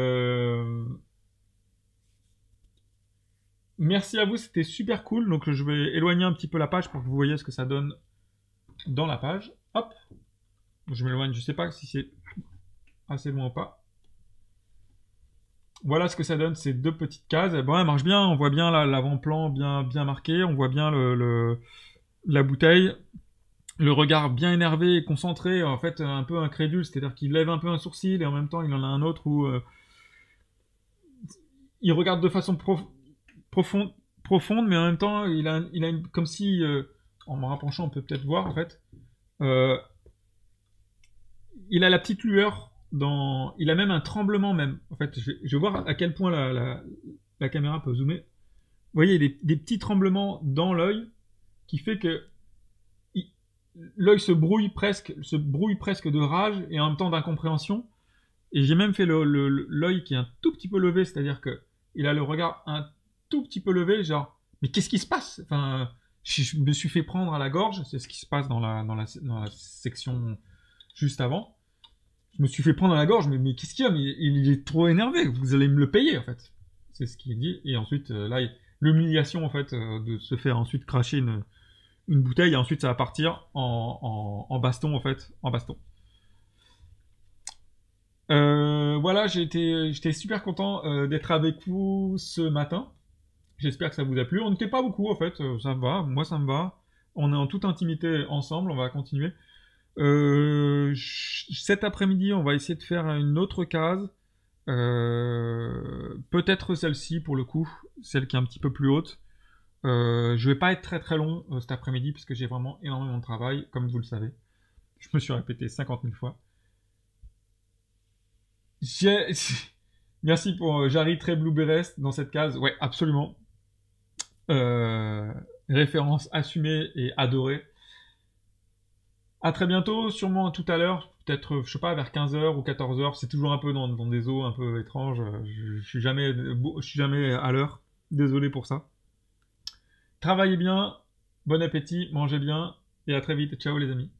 Merci à vous, c'était super cool. Donc je vais éloigner un petit peu la page pour que vous voyez ce que ça donne dans la page. Hop, je m'éloigne, je sais pas si c'est assez loin ou pas. Voilà ce que ça donne, ces deux petites cases. Bon, elle marche bien, on voit bien l'avant-plan bien marqué, on voit bien la bouteille, le regard bien énervé et concentré, en fait un peu incrédule, c'est-à-dire qu'il lève un peu un sourcil et en même temps il en a un autre où il regarde de façon profonde, mais en même temps comme si, en me rapprochant on peut peut-être voir en fait, euh, il a la petite lueur il a même un tremblement même. En fait, je vais voir à quel point la caméra peut zoomer. Vous voyez, des petits tremblements dans l'œil qui fait que l'œil se brouille presque de rage et en même temps d'incompréhension. Et j'ai même fait l'œil qui est un tout petit peu levé, c'est-à-dire que il a le regard un tout petit peu levé, genre, mais qu'est-ce qui se passe? Enfin, je me suis fait prendre à la gorge, c'est ce qui se passe dans la section juste avant. Je me suis fait prendre à la gorge, mais qu'est-ce qu'il y a? Mais il est trop énervé, vous allez me le payer en fait. C'est ce qu'il dit. Et ensuite, là, l'humiliation en fait de se faire ensuite cracher une bouteille, et ensuite ça va partir en baston en fait, en baston. Voilà, j'étais super content d'être avec vous ce matin. J'espère que ça vous a plu. On n'était pas beaucoup en fait, ça me va, moi ça me va. On est en toute intimité ensemble, on va continuer. Cet après-midi, on va essayer de faire une autre case. Peut-être celle-ci pour le coup, celle qui est un petit peu plus haute. Je vais pas être très très long cet après-midi parce que j'ai vraiment énormément de travail, comme vous le savez. Je me suis répété 50 000 fois. Merci pour Jarry très Blueberest dans cette case. Ouais, absolument. Référence assumée et adorée. À très bientôt, sûrement tout à l'heure, peut-être, je sais pas, vers 15h ou 14h. C'est toujours un peu dans des eaux un peu étranges. Je suis jamais à l'heure. Désolé pour ça. Travaillez bien, bon appétit, mangez bien et à très vite. Ciao les amis.